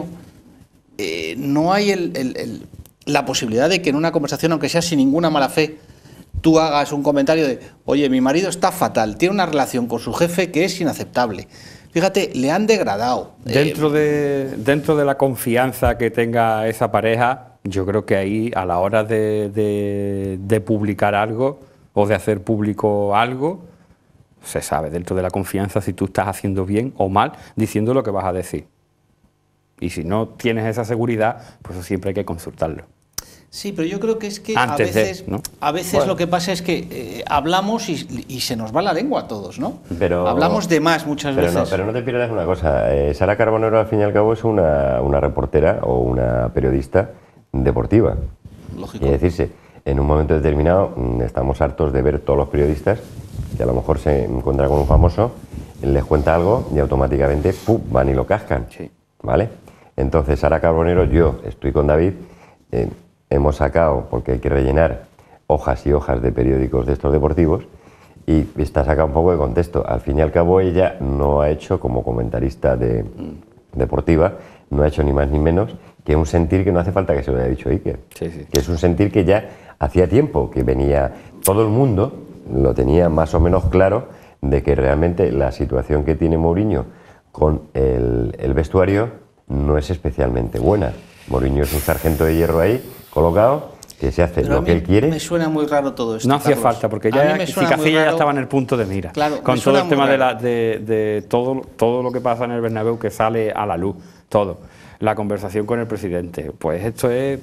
eh, no hay el, el, el, la posibilidad de que en una conversación, aunque sea sin ninguna mala fe, tú hagas un comentario de, oye, mi marido está fatal, tiene una relación con su jefe que es inaceptable. Fíjate, le han degradado. Dentro, eh, de, dentro de la confianza que tenga esa pareja, yo creo que ahí, a la hora de, de, de publicar algo o de hacer público algo, se sabe dentro de la confianza si tú estás haciendo bien o mal diciendo lo que vas a decir. Y si no tienes esa seguridad, pues siempre hay que consultarlo. Sí, pero yo creo que es que Antes a veces, de, ¿no? a veces Bueno. lo que pasa es que eh, hablamos y, y se nos va la lengua a todos, ¿no? Pero- Hablamos de más muchas Pero veces. no, pero no te pierdas una cosa. eh, Sara Carbonero, al fin y al cabo, es una, una reportera o una periodista deportiva. Lógico. Y decirse, en un momento determinado mm, estamos hartos de ver todos los periodistas que a lo mejor se encuentran con un famoso, les cuenta algo y automáticamente ¡pum! Van y lo cascan. Sí. ¿Vale? Entonces, Sara Carbonero, yo estoy con David, eh, hemos sacado, porque hay que rellenar hojas y hojas de periódicos de estos deportivos, y está sacado un poco de contexto. Al fin y al cabo, ella no ha hecho, como comentarista de, deportiva, no ha hecho ni más ni menos que un sentir que no hace falta que se lo haya dicho Iker. Sí, sí. Que es un sentir que ya hacía tiempo que venía, todo el mundo lo tenía más o menos claro, de que realmente la situación que tiene Mourinho con el, el vestuario no es especialmente buena. Mourinho es un sargento de hierro ahí, colocado, que se hace Pero a lo mí que él quiere. me suena muy raro todo esto. No hacía Carlos. falta, porque A ya mí me si suena muy Casillas ya raro. estaba en el punto de mira. Claro, con me todo suena el muy tema de, raro. la, de, de todo, todo lo que pasa en el Bernabéu que sale a la luz, todo. La conversación con el presidente. Pues esto es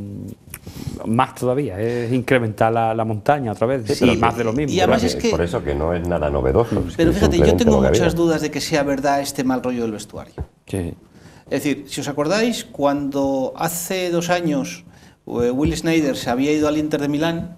mm, más todavía, es incrementar la, la montaña otra vez, Sí, y más de lo mismo. y además Por- es que- Por eso que no es nada novedoso. es Pero que fíjate, yo simplemente tengo lo que muchas había. dudas de que sea verdad este mal rollo del vestuario. Sí. Es decir, si os acordáis, cuando hace dos años eh, Will Sneijder se había ido al Inter de Milán,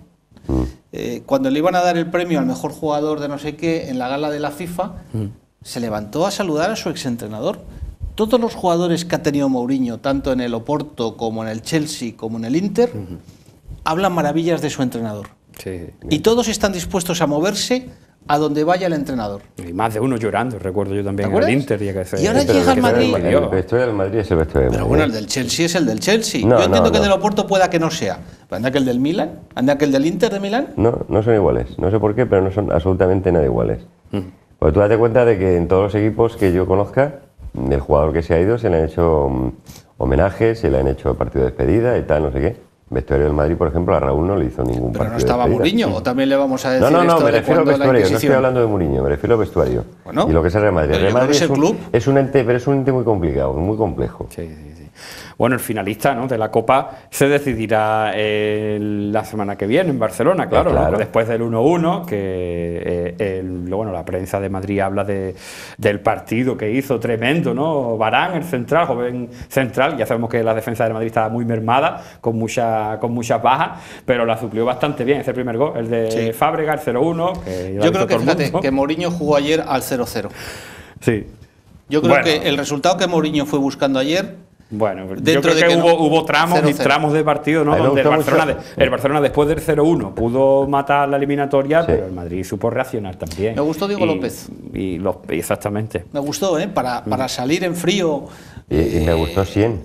eh, cuando le iban a dar el premio al mejor jugador de no sé qué en la gala de la FIFA, se levantó a saludar a su exentrenador. Todos los jugadores que ha tenido Mourinho, tanto en el Oporto como en el Chelsea como en el Inter, hablan maravillas de su entrenador. Sí. Y todos están dispuestos a moverse a donde vaya el entrenador. Y más de uno llorando, recuerdo yo también ¿Te en el acuerdas? Inter. Y, que se- Y ahora Pero llega el al vestuario Madrid. del- El vestuario del Madrid es el vestuario del Pero Madrid. bueno, el del Chelsea es el del Chelsea. No, Yo entiendo no, que no. el del Oporto pueda que no sea. Pero anda que el del Milan, anda que el del Inter de Milán. No, no son iguales. No sé por qué, pero no son absolutamente nada iguales. Mm. Porque tú date cuenta de que en todos los equipos que yo conozca, el jugador que se ha ido se le han hecho mm, homenajes, se le han hecho partido de despedida y tal, no sé qué. El vestuario del Madrid, por ejemplo, a Raúl no le hizo ningún Pero no partido estaba de despedida. Mourinho, o también le vamos a decir No, no, no, esto me de refiero al cuando la vestuario, no estoy Inquisición. hablando de Mourinho, me refiero al vestuario. Bueno, y lo que es el Real Madrid. pero El Real yo creo Madrid que es es el un, club. es un ente, pero es un ente muy complicado, muy complejo. Sí, sí, sí. Bueno, el finalista, ¿no?, de la Copa se decidirá eh, la semana que viene en Barcelona, claro, Pues claro. ¿no? Después del uno uno, que eh, el- bueno, la prensa de Madrid habla de, del partido que hizo tremendo, ¿no? Varane, el central, joven central, ya sabemos que la defensa de Madrid estaba muy mermada, con, mucha, con muchas bajas, pero la suplió bastante bien ese primer gol, el de Sí. Fábregas, el cero uno. que lo ha Yo creo visto que, todo el fíjate, mundo. que Mourinho jugó ayer al cero cero. Sí. Yo creo Bueno. que el resultado que Mourinho fue buscando ayer, Bueno, yo Dentro creo de que, que no. hubo, hubo tramos cero y cero. tramos de partido, ¿no? A mí me Donde el gustó Barcelona, mucho. de- el Barcelona después del cero uno pudo matar la eliminatoria, Sí. pero el Madrid supo reaccionar también. Me gustó Diego Y- López. Y los, exactamente. me gustó, ¿eh? Para, para salir en frío. Y, y me gustó cien.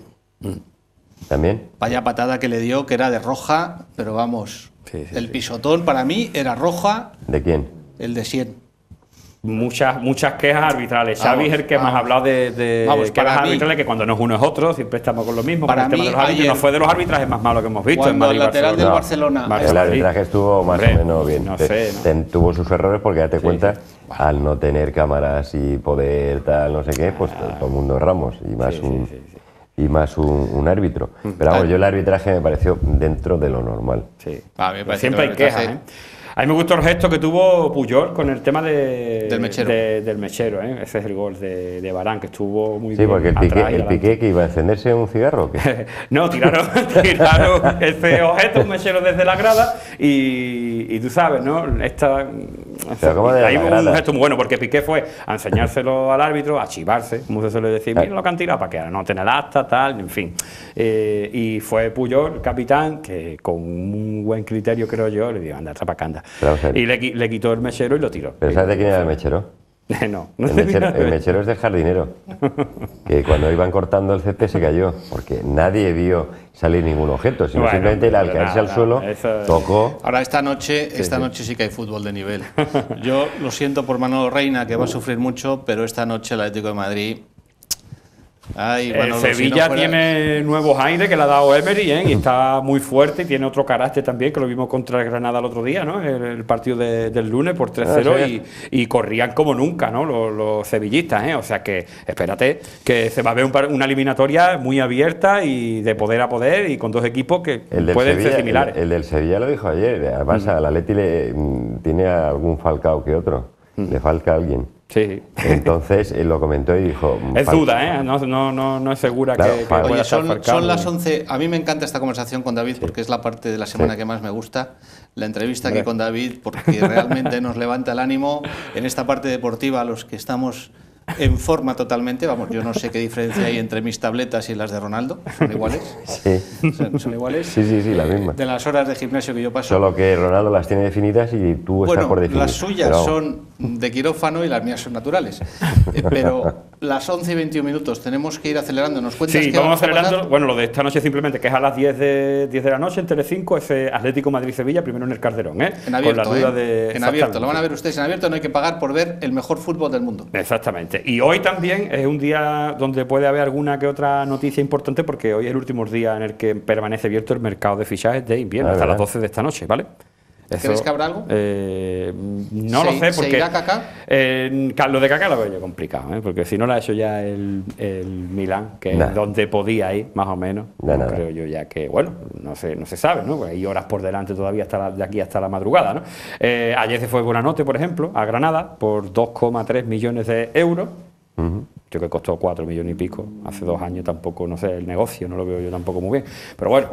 También. Vaya patada que le dio, que era de roja, pero vamos. Sí, sí, el sí. pisotón para mí era roja, ¿De quién? el de cien. Muchas, muchas quejas arbitrales. Xavi Vamos, es el que más vamos. ha hablado de, de Vamos, quejas para mí- arbitrales, que cuando no es uno es otro, siempre estamos con lo mismo, Para con el tema mí, de los árbitros. ayer- No fue de los arbitrajes más malo que hemos visto en Cuando Madrid el lateral del Barcelona. Barcelona- Barça, El Madrid. arbitraje estuvo más Hombre, o menos bien. no Te- sé, ¿no? ten- tuvo sus errores porque date Sí, cuenta, sí. al no tener cámaras y poder tal, no sé qué, pues todo el mundo erramos. Y más Sí, sí, un, sí, sí. Y más un, un árbitro. Pero vamos, yo el arbitraje me pareció dentro de lo normal. Sí. Ah, me parece Siempre que hay el quejas, arbitraje- ¿eh? A mí me gustó el gesto que tuvo Puyol con el tema de, Del mechero. de- del mechero, ¿eh? Ese es el gol de, de Varane, que estuvo muy Sí, bien. porque el atrás piqué, y el adelante. piqué que iba a encenderse un cigarro. ¿o qué? No, tiraron, tiraron ese objeto, un mechero desde la grada y, y tú sabes, ¿no? Esta, Pero ¿cómo de ahí la hubo grada? un gesto muy bueno porque Piqué fue a enseñárselo al árbitro, a chivarse, como se suele decir, Ah. mira lo que han tirado para que no tener acta, tal, en fin. Eh, y fue Puyol, el capitán, que con un buen criterio, creo yo, le dijo, anda, para acá, anda. Pero vamos a ver. Y le, qui- le quitó el mechero y lo tiró. ¿Pero sabes de quién era el mechero? no, no El tenía mechero, nada que el ver. mechero es del jardinero, que cuando iban cortando el césped se cayó, porque nadie vio salir ningún objeto, sino Bueno, simplemente él al pero caerse nada, al suelo eso- tocó. Ahora esta noche, esta sí. noche sí que hay fútbol de nivel. Yo lo siento por Manolo Reina, que va a sufrir mucho, pero esta noche el Atlético de Madrid Ay, el Manolo, Sevilla si no fuera... tiene nuevos aires que le ha dado Emery, ¿eh? Y está muy fuerte y tiene otro carácter también, que lo vimos contra el Granada el otro día, ¿no? El, el partido de, del lunes por tres cero Ah, sí. y, y corrían como nunca, ¿no? Los, los sevillistas, ¿eh? O sea que espérate, que se va a ver un par- una eliminatoria muy abierta y de poder a poder y con dos equipos que El del, pueden Sevilla, ser similares. el, el del Sevilla lo dijo ayer. Además, al Atleti le, mm, tiene algún Falcao que otro. Le falta alguien. Sí. Entonces él lo comentó y dijo... Es Fal- duda, ¿eh? No, no, no, no es segura Claro, que, que Fal- pueda Oye, estar son, Falcao. son las once. A mí me encanta esta conversación con David porque es la parte de la semana Sí. que más me gusta. La entrevista aquí Hombre. con David porque realmente nos levanta el ánimo en esta parte deportiva a los que estamos en forma totalmente. Vamos, yo no sé qué diferencia hay entre mis tabletas y las de Ronaldo. Son iguales. Sí. Son, son iguales. Sí, sí, sí, la misma. De las horas de gimnasio que yo paso. Solo que Ronaldo las tiene definidas y tú estás Bueno, por definir. las suyas Pero- son de quirófano y las mías son naturales. Eh, pero las once y veintiún minutos tenemos que ir acelerando. ¿Nos cuentas Sí, qué vamos a acelerando. pasar? Bueno, lo de esta noche simplemente, que es a las diez de, diez de la noche en Telecinco, ese Atlético Madrid-Sevilla, primero en el Calderón, ¿eh? En abierto, Con la duda ¿eh? de... En abierto, lo van a ver Exactamente. ustedes en abierto, no hay que pagar por ver el mejor fútbol del mundo. Exactamente. Y hoy también es un día donde puede haber alguna que otra noticia importante, porque hoy es el último día en el que permanece abierto el mercado de fichajes de invierno, Ah, hasta ¿verdad? las doce de esta noche, ¿vale? Eso, ¿Crees que habrá algo? eh, no ¿Se- lo sé, se porque... irá Kaká? Eh, lo de Kaká lo veo yo complicado, ¿eh? Porque si no lo ha hecho ya el, el Milán, que Nah. es donde podía ir, más o menos, Nah, no nada. creo yo ya que, bueno, no se, no se sabe, ¿no? Porque hay horas por delante todavía hasta la- de aquí hasta la madrugada, ¿no? Eh, ayer se fue Buenanote, por ejemplo, a Granada, por dos coma tres millones de euros. Ujú. Yo que costó cuatro millones y pico, hace dos años tampoco, no sé, el negocio no lo veo yo tampoco muy bien. Pero bueno,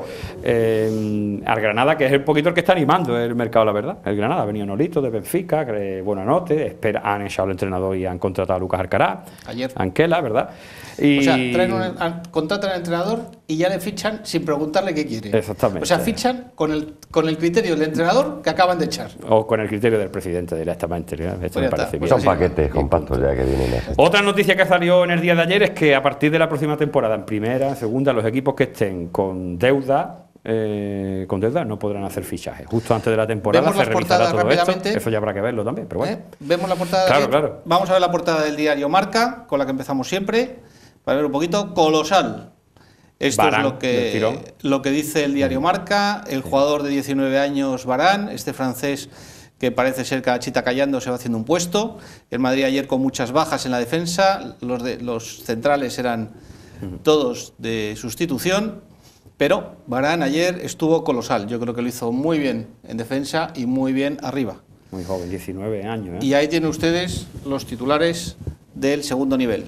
eh, al Granada, que es el poquito el que está animando el mercado, la verdad. El Granada ha venido Nolito de Benfica, que Buenanote, espera, han echado el entrenador y han contratado a Lucas Alcaraz, Ayer. Anquela, ¿verdad? Y, O sea, traen un, an- contratan al entrenador y ya le fichan sin preguntarle qué quiere. Exactamente. O sea, fichan con el, con el criterio del entrenador que acaban de echar. o con el criterio del presidente directamente, ¿no? Esto Pues me ya está. parece Pues bien. Son paquetes compactos ya que vienen así. Otra noticia que salió en el día de ayer es que a partir de la próxima temporada, en primera, en segunda, los equipos que estén con deuda, eh, con deuda no podrán hacer fichajes. Justo antes de la temporada Vemos se las revisará portadas todo esto. rápidamente. Eso ya habrá que verlo también, pero bueno. ¿Eh? Vemos la portada de Claro, ayer. claro. Vamos a ver la portada del diario Marca, con la que empezamos siempre, para ver un poquito. Colosal. Esto Varane, es lo del que, tirón. lo que dice el diario Marca. El jugador de diecinueve años, Varane, este francés que parece ser que chita callando se va haciendo un puesto. El Madrid ayer con muchas bajas en la defensa. Los, de, los centrales eran todos de sustitución. Pero Varane ayer estuvo colosal. Yo creo que lo hizo muy bien en defensa y muy bien arriba. Muy joven, diecinueve años. ¿eh? Y ahí tienen ustedes los titulares del segundo nivel.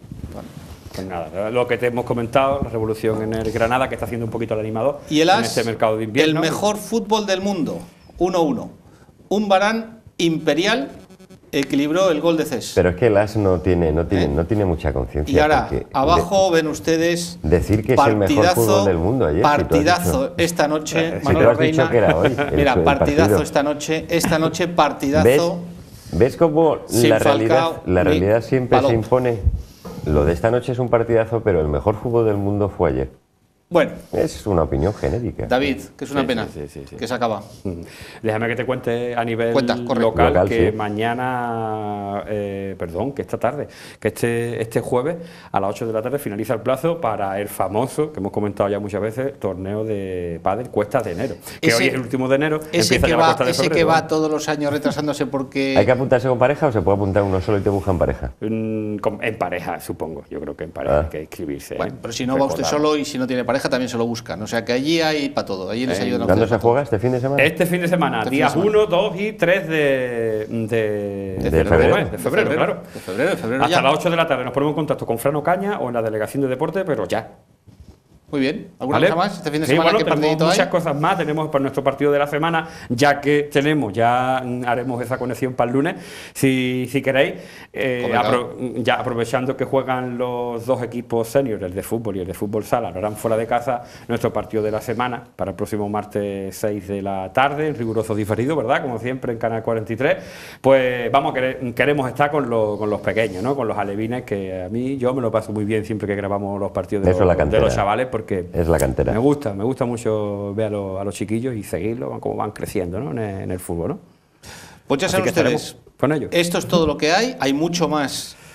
Pues nada, lo que te hemos comentado, la revolución en el Granada, que está haciendo un poquito el animador Y el en as, este mercado de invierno. el mejor fútbol del mundo, uno uno. Un Varane imperial equilibró el gol de Cés. Pero es que el As no tiene, no tiene, ¿Eh? no tiene mucha conciencia. Y ahora, porque abajo ven ustedes decir que es el mejor fútbol del mundo ayer, si tú has partidazo dicho- esta noche, Si tú Manolo has dicho Reina. que era hoy, el- Mira, el partidazo partido. esta noche, esta noche ¿Ves? partidazo. ¿Ves cómo Sin la realidad, Falcao la ni realidad siempre Palop. se impone? Lo de esta noche es un partidazo, pero el mejor fútbol del mundo fue ayer. Bueno, Es una opinión genérica. David, que es una Sí, pena sí, sí, sí. que se acaba. Mm. Déjame que te cuente a nivel Cuenta, corre. local, Local, que sí. mañana, eh, perdón, que esta tarde, que este, este jueves a las ocho de la tarde finaliza el plazo para el famoso, que hemos comentado ya muchas veces, torneo de pádel Cuesta de Enero. Que Ese- hoy es el último de enero, Ese empieza que ya la va, Cuesta de ese que febrero. va todos los años retrasándose porque ¿Hay que apuntarse con pareja o se puede apuntar uno solo y te buscan pareja? Mm, con- En pareja, supongo. Yo creo que en pareja Ah. hay que inscribirse. Bueno, ¿eh? pero si no va usted Recordarlo. solo y si no tiene pareja también se lo buscan. O sea que allí hay para todo. Allí les Eh, ayudan a ¿Cuándo ustedes se para todo. juega este fin de semana? Este fin de semana, Este fin de días semana. uno, dos y tres de, de, De febrero. de febrero, claro. De febrero, de febrero Hasta ya. las ocho de la tarde nos ponemos en contacto con Fran Ocaña o en la delegación de deporte, pero ya. Muy bien. ¿Alguna ¿Vale? cosa más? Este fin de Sí, semana bueno, ¿qué tenemos partidito hay? muchas cosas más. Tenemos para nuestro partido de la semana, ya que tenemos, ya mm, haremos esa conexión para el lunes, si, si queréis. Eh, Joder, claro. apro- ya aprovechando que juegan los dos equipos seniors, el de fútbol y el de fútbol sala, lo harán fuera de casa, nuestro partido de la semana para el próximo martes seis de la tarde, en riguroso diferido, ¿verdad? Como siempre en Canal cuarenta y tres. Pues vamos, quere- queremos estar con, los- con los pequeños, ¿no? Con los alevines, que a mí yo me lo paso muy bien siempre que grabamos los partidos de, Eso es la los, de cantera. los chavales, porque Es la cantera. me gusta, me gusta mucho ver a los, a los chiquillos y seguirlos, cómo van creciendo, ¿no? en, el, en el fútbol, ¿no? Pues ya Así saben que ustedes. estaremos con ellos. Esto es todo lo que hay. Hay mucho más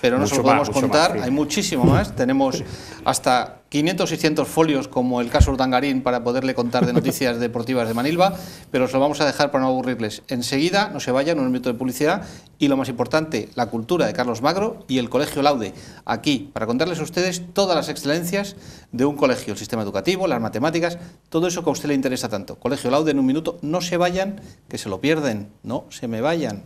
pero no mucho se lo podemos más, mucho contar, más, sí. hay muchísimo más. Tenemos hasta quinientos, seiscientos folios como el caso Urdangarín para poderle contar de noticias deportivas de Manilva, pero os lo vamos a dejar para no aburrirles. Enseguida, no se vayan, un minuto de publicidad y lo más importante, la cultura de Carlos Magro y el Colegio Laude, aquí para contarles a ustedes todas las excelencias de un colegio, el sistema educativo, las matemáticas, todo eso que a usted le interesa tanto. Colegio Laude en un minuto, no se vayan, que se lo pierden, no se me vayan.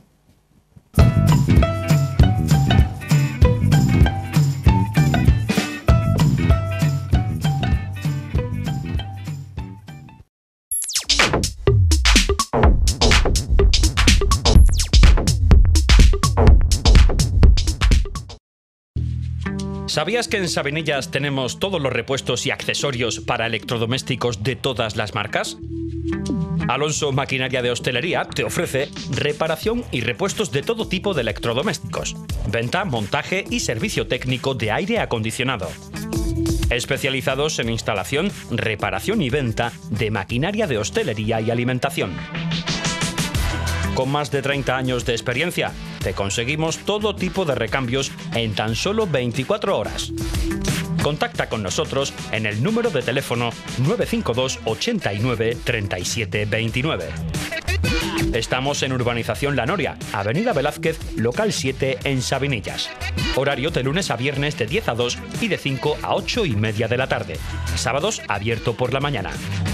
¿Sabías que en Sabinillas tenemos todos los repuestos y accesorios para electrodomésticos de todas las marcas? Alonso Maquinaria de Hostelería te ofrece reparación y repuestos de todo tipo de electrodomésticos, venta, montaje y servicio técnico de aire acondicionado. Especializados en instalación, reparación y venta de maquinaria de hostelería y alimentación. Con más de treinta años de experiencia, te conseguimos todo tipo de recambios en tan solo veinticuatro horas. Contacta con nosotros en el número de teléfono nueve cinco dos, ochenta y nueve, treinta y siete veintinueve. Estamos en Urbanización La Noria, Avenida Velázquez, local siete en Sabinillas. Horario de lunes a viernes de diez a dos y de cinco a ocho y media de la tarde. Sábados abierto por la mañana.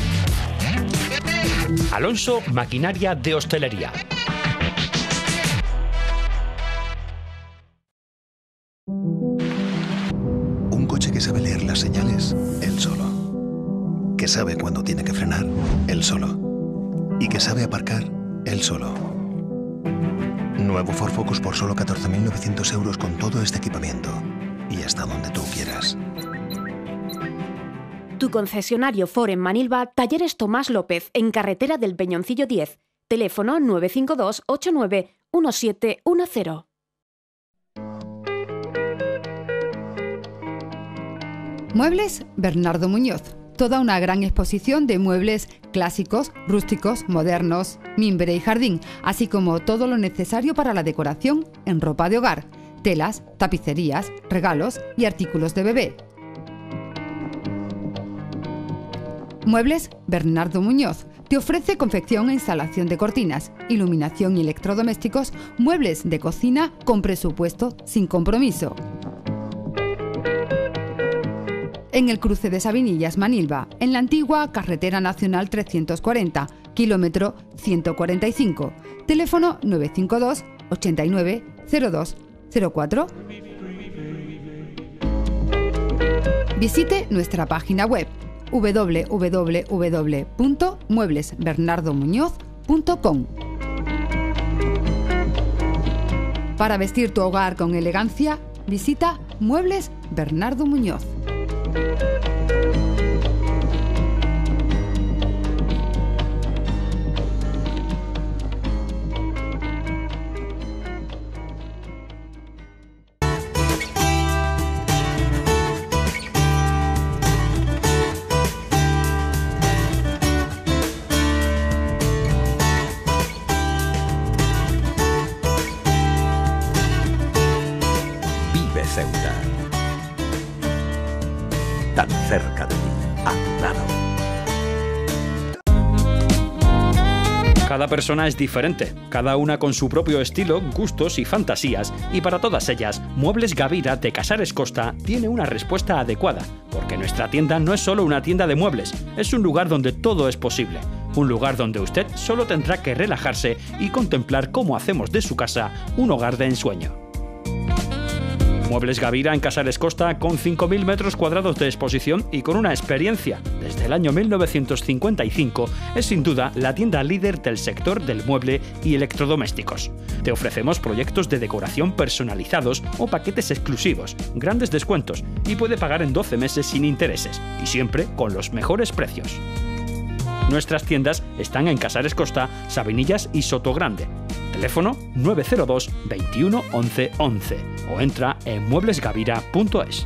Alonso Maquinaria de Hostelería. Un coche que sabe leer las señales, él solo. Que sabe cuándo tiene que frenar, él solo. Y que sabe aparcar, él solo. Nuevo Ford Focus por solo catorce mil novecientos euros con todo este equipamiento. Y hasta donde tú quieras. Tu concesionario Ford en Manilva, Talleres Tomás López, en carretera del Peñoncillo diez. Teléfono nueve cinco dos, ocho nueve, uno siete uno cero. Muebles Bernardo Muñoz. Toda una gran exposición de muebles clásicos, rústicos, modernos, mimbre y jardín, así como todo lo necesario para la decoración en ropa de hogar, telas, tapicerías, regalos y artículos de bebé. Muebles Bernardo Muñoz te ofrece confección e instalación de cortinas, iluminación y electrodomésticos, muebles de cocina con presupuesto sin compromiso. En el cruce de Sabinillas, Manilva, en la antigua Carretera Nacional trescientos cuarenta, kilómetro ciento cuarenta y cinco. Teléfono nueve cinco dos, ochenta y nueve, cero dos cero cuatro. Visite nuestra página web doble u doble u doble u punto muebles bernardo muñoz punto com. Para vestir tu hogar con elegancia, visita Muebles Bernardo Muñoz. Vive Ceuta. Tan cerca de ti, a tu lado. Cada persona es diferente, cada una con su propio estilo, gustos y fantasías, y para todas ellas, Muebles Gavira de Casares Costa tiene una respuesta adecuada, porque nuestra tienda no es solo una tienda de muebles, es un lugar donde todo es posible, un lugar donde usted solo tendrá que relajarse y contemplar cómo hacemos de su casa un hogar de ensueño. Muebles Gavira en Casares Costa, con cinco mil metros cuadrados de exposición y con una experiencia desde el año mil novecientos cincuenta y cinco, es sin duda la tienda líder del sector del mueble y electrodomésticos. Te ofrecemos proyectos de decoración personalizados o paquetes exclusivos, grandes descuentos y puede pagar en doce meses sin intereses y siempre con los mejores precios. Nuestras tiendas están en Casares Costa, Sabinillas y Sotogrande. Teléfono nueve cero dos, veintiuno, once, once o entra en muebles gavira punto es.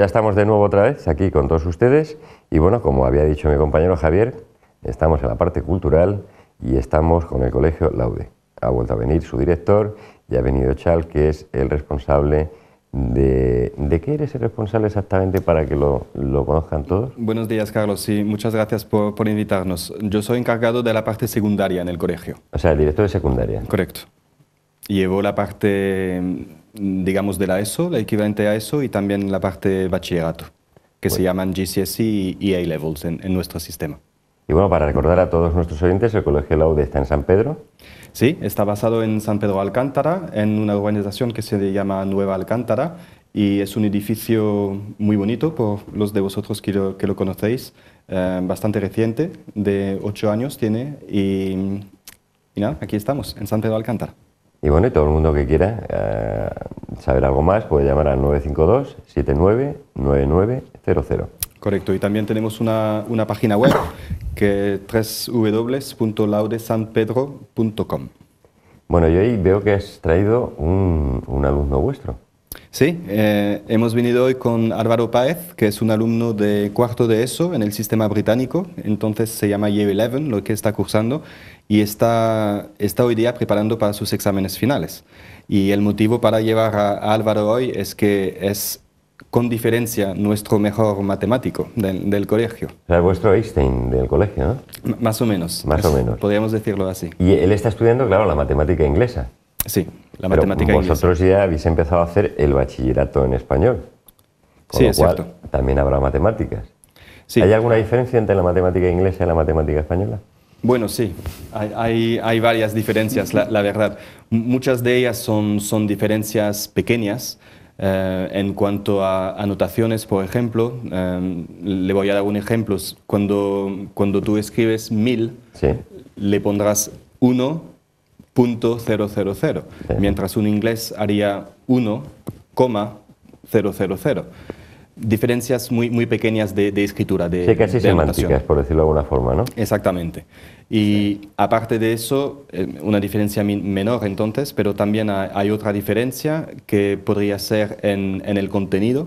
ya estamos de nuevo otra vez aquí con todos ustedes y bueno, como había dicho mi compañero Javier, estamos en la parte cultural y estamos con el Colegio Laude. Ha vuelto a venir su director y ha venido Chal, que es el responsable de... ¿De qué eres el responsable exactamente para que lo, lo conozcan todos? Buenos días, Carlos. Sí, muchas gracias por, por invitarnos. Yo soy encargado de la parte secundaria en el colegio. O sea, el director de secundaria. Correcto. Llevo la parte, digamos, de la ESO, la equivalente a ESO, y también la parte de bachillerato, que Bueno. se llaman G C S E y, y A-Levels en, en nuestro sistema. Y bueno, para recordar a todos nuestros oyentes, el Colegio Laude está en San Pedro. Sí, está basado en San Pedro Alcántara, en una urbanización que se llama Nueva Alcántara, y es un edificio muy bonito, por los de vosotros que lo, que lo conocéis, eh, bastante reciente, de ocho años tiene, y, y nada, aquí estamos, en San Pedro Alcántara. Y bueno, y todo el mundo que quiera eh, saber algo más puede llamar al nueve cinco dos, siete nueve nueve nueve cero cero. Correcto, y también tenemos una, una página web que es doble u doble u doble u punto laude san pedro punto com. Bueno, y hoy veo que has traído un, un alumno vuestro. Sí, eh, hemos venido hoy con Álvaro Páez, que es un alumno de cuarto de ESO en el sistema británico, entonces se llama Year once, lo que está cursando, y está, está hoy día preparando para sus exámenes finales. Y el motivo para llevar a, a Álvaro hoy es que es, con diferencia, nuestro mejor matemático del, del colegio. O sea, vuestro Einstein del colegio, ¿no? M- más o menos. Más es, o menos. Podríamos decirlo así. Y él está estudiando, claro, la matemática inglesa. Sí, la Pero matemática vosotros inglesa. ya habéis empezado a hacer el bachillerato en español. Con Sí, lo es cual, cierto. también habrá matemáticas. Sí. ¿Hay alguna diferencia entre la matemática inglesa y la matemática española? Bueno, sí, hay, hay, hay varias diferencias, la, la verdad. M- Muchas de ellas son, son diferencias pequeñas. Eh, en cuanto a anotaciones, por ejemplo, eh, le voy a dar un ejemplo. Cuando, cuando tú escribes mil, Sí. le pondrás uno punto cero cero cero, Sí. mientras un inglés haría uno coma cero cero cero. Diferencias muy, muy pequeñas de, de escritura, de, Sí, casi de anotación. semánticas, por decirlo de alguna forma, ¿no? Exactamente. Y aparte de eso, eh, una diferencia min- menor entonces, pero también hay, hay otra diferencia que podría ser en, en el contenido.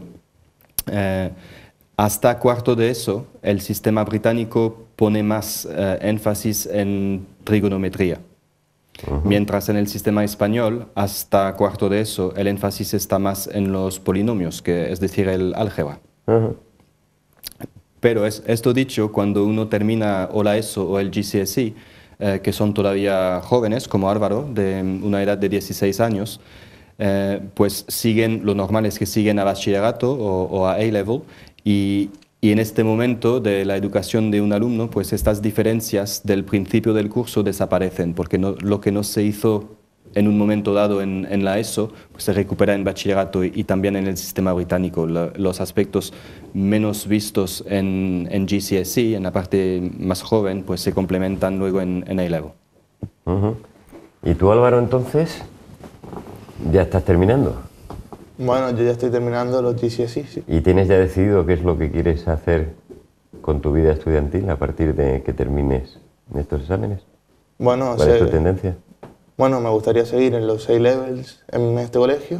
Eh, hasta cuarto de eso, el sistema británico pone más eh, énfasis en trigonometría. Mientras en el sistema español, hasta cuarto de eso, el énfasis está más en los polinomios, que es decir, el álgebra. Ujú. Pero es, esto dicho, cuando uno termina o la ESO o el G C S E, eh, que son todavía jóvenes, como Álvaro, de una edad de dieciséis años, eh, pues siguen, lo normal es que siguen a bachillerato o, o a A-Level, y, y en este momento de la educación de un alumno, pues estas diferencias del principio del curso desaparecen, porque no- lo que no se hizo en un momento dado en, en la ESO, pues se recupera en bachillerato y, y también en el sistema británico. La- los aspectos menos vistos en, en G C S E, en la parte más joven, pues se complementan luego en, en A-Level. Ujú. ¿Y tú, Álvaro, entonces, ya estás terminando? Bueno, yo ya estoy terminando los G C S E, sí. ¿Y tienes ya decidido qué es lo que quieres hacer con tu vida estudiantil a partir de que termines estos exámenes? Bueno, ¿Cuál es sé- tu tendencia? bueno, me gustaría seguir en los A-Levels en este colegio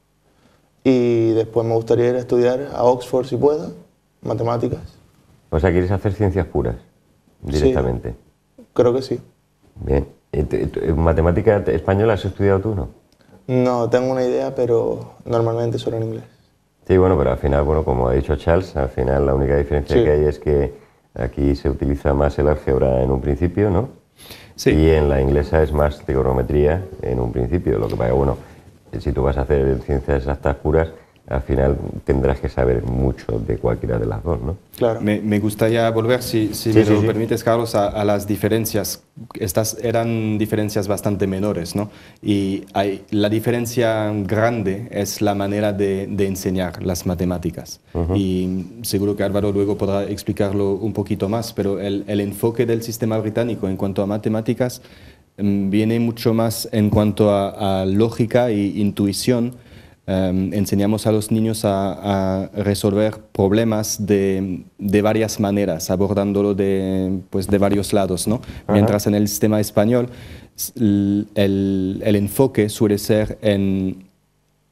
y después me gustaría ir a estudiar a Oxford si puedo, matemáticas. O sea, ¿quieres hacer ciencias puras directamente? Creo que sí. Bien. ¿Y tú- tú- ¿En matemática española has estudiado tú, no? No, tengo una idea, pero normalmente solo en inglés. Sí, bueno, pero al final, bueno, como ha dicho Charles, al final la única diferencia Sí. que hay es que aquí se utiliza más el álgebra en un principio, ¿no? Sí. Y en la inglesa es más trigonometría en un principio. Lo que pasa, bueno, si tú vas a hacer ciencias exactas puras, al final tendrás que saber mucho de cualquiera de las dos, ¿no? Claro. Me, me gustaría volver, si, si Sí, me sí, lo sí. permites, Carlos, a, a las diferencias. Estas eran diferencias bastante menores, ¿no? Y hay, la diferencia grande es la manera de, de enseñar las matemáticas. Y seguro que Álvaro luego podrá explicarlo un poquito más, pero el, el enfoque del sistema británico en cuanto a matemáticas mm, viene mucho más en cuanto a, a lógica e intuición. Um, enseñamos a los niños a, a resolver problemas de, de varias maneras, abordándolo de, pues, de varios lados, ¿no? Mientras en el sistema español s- l- el, el enfoque suele ser en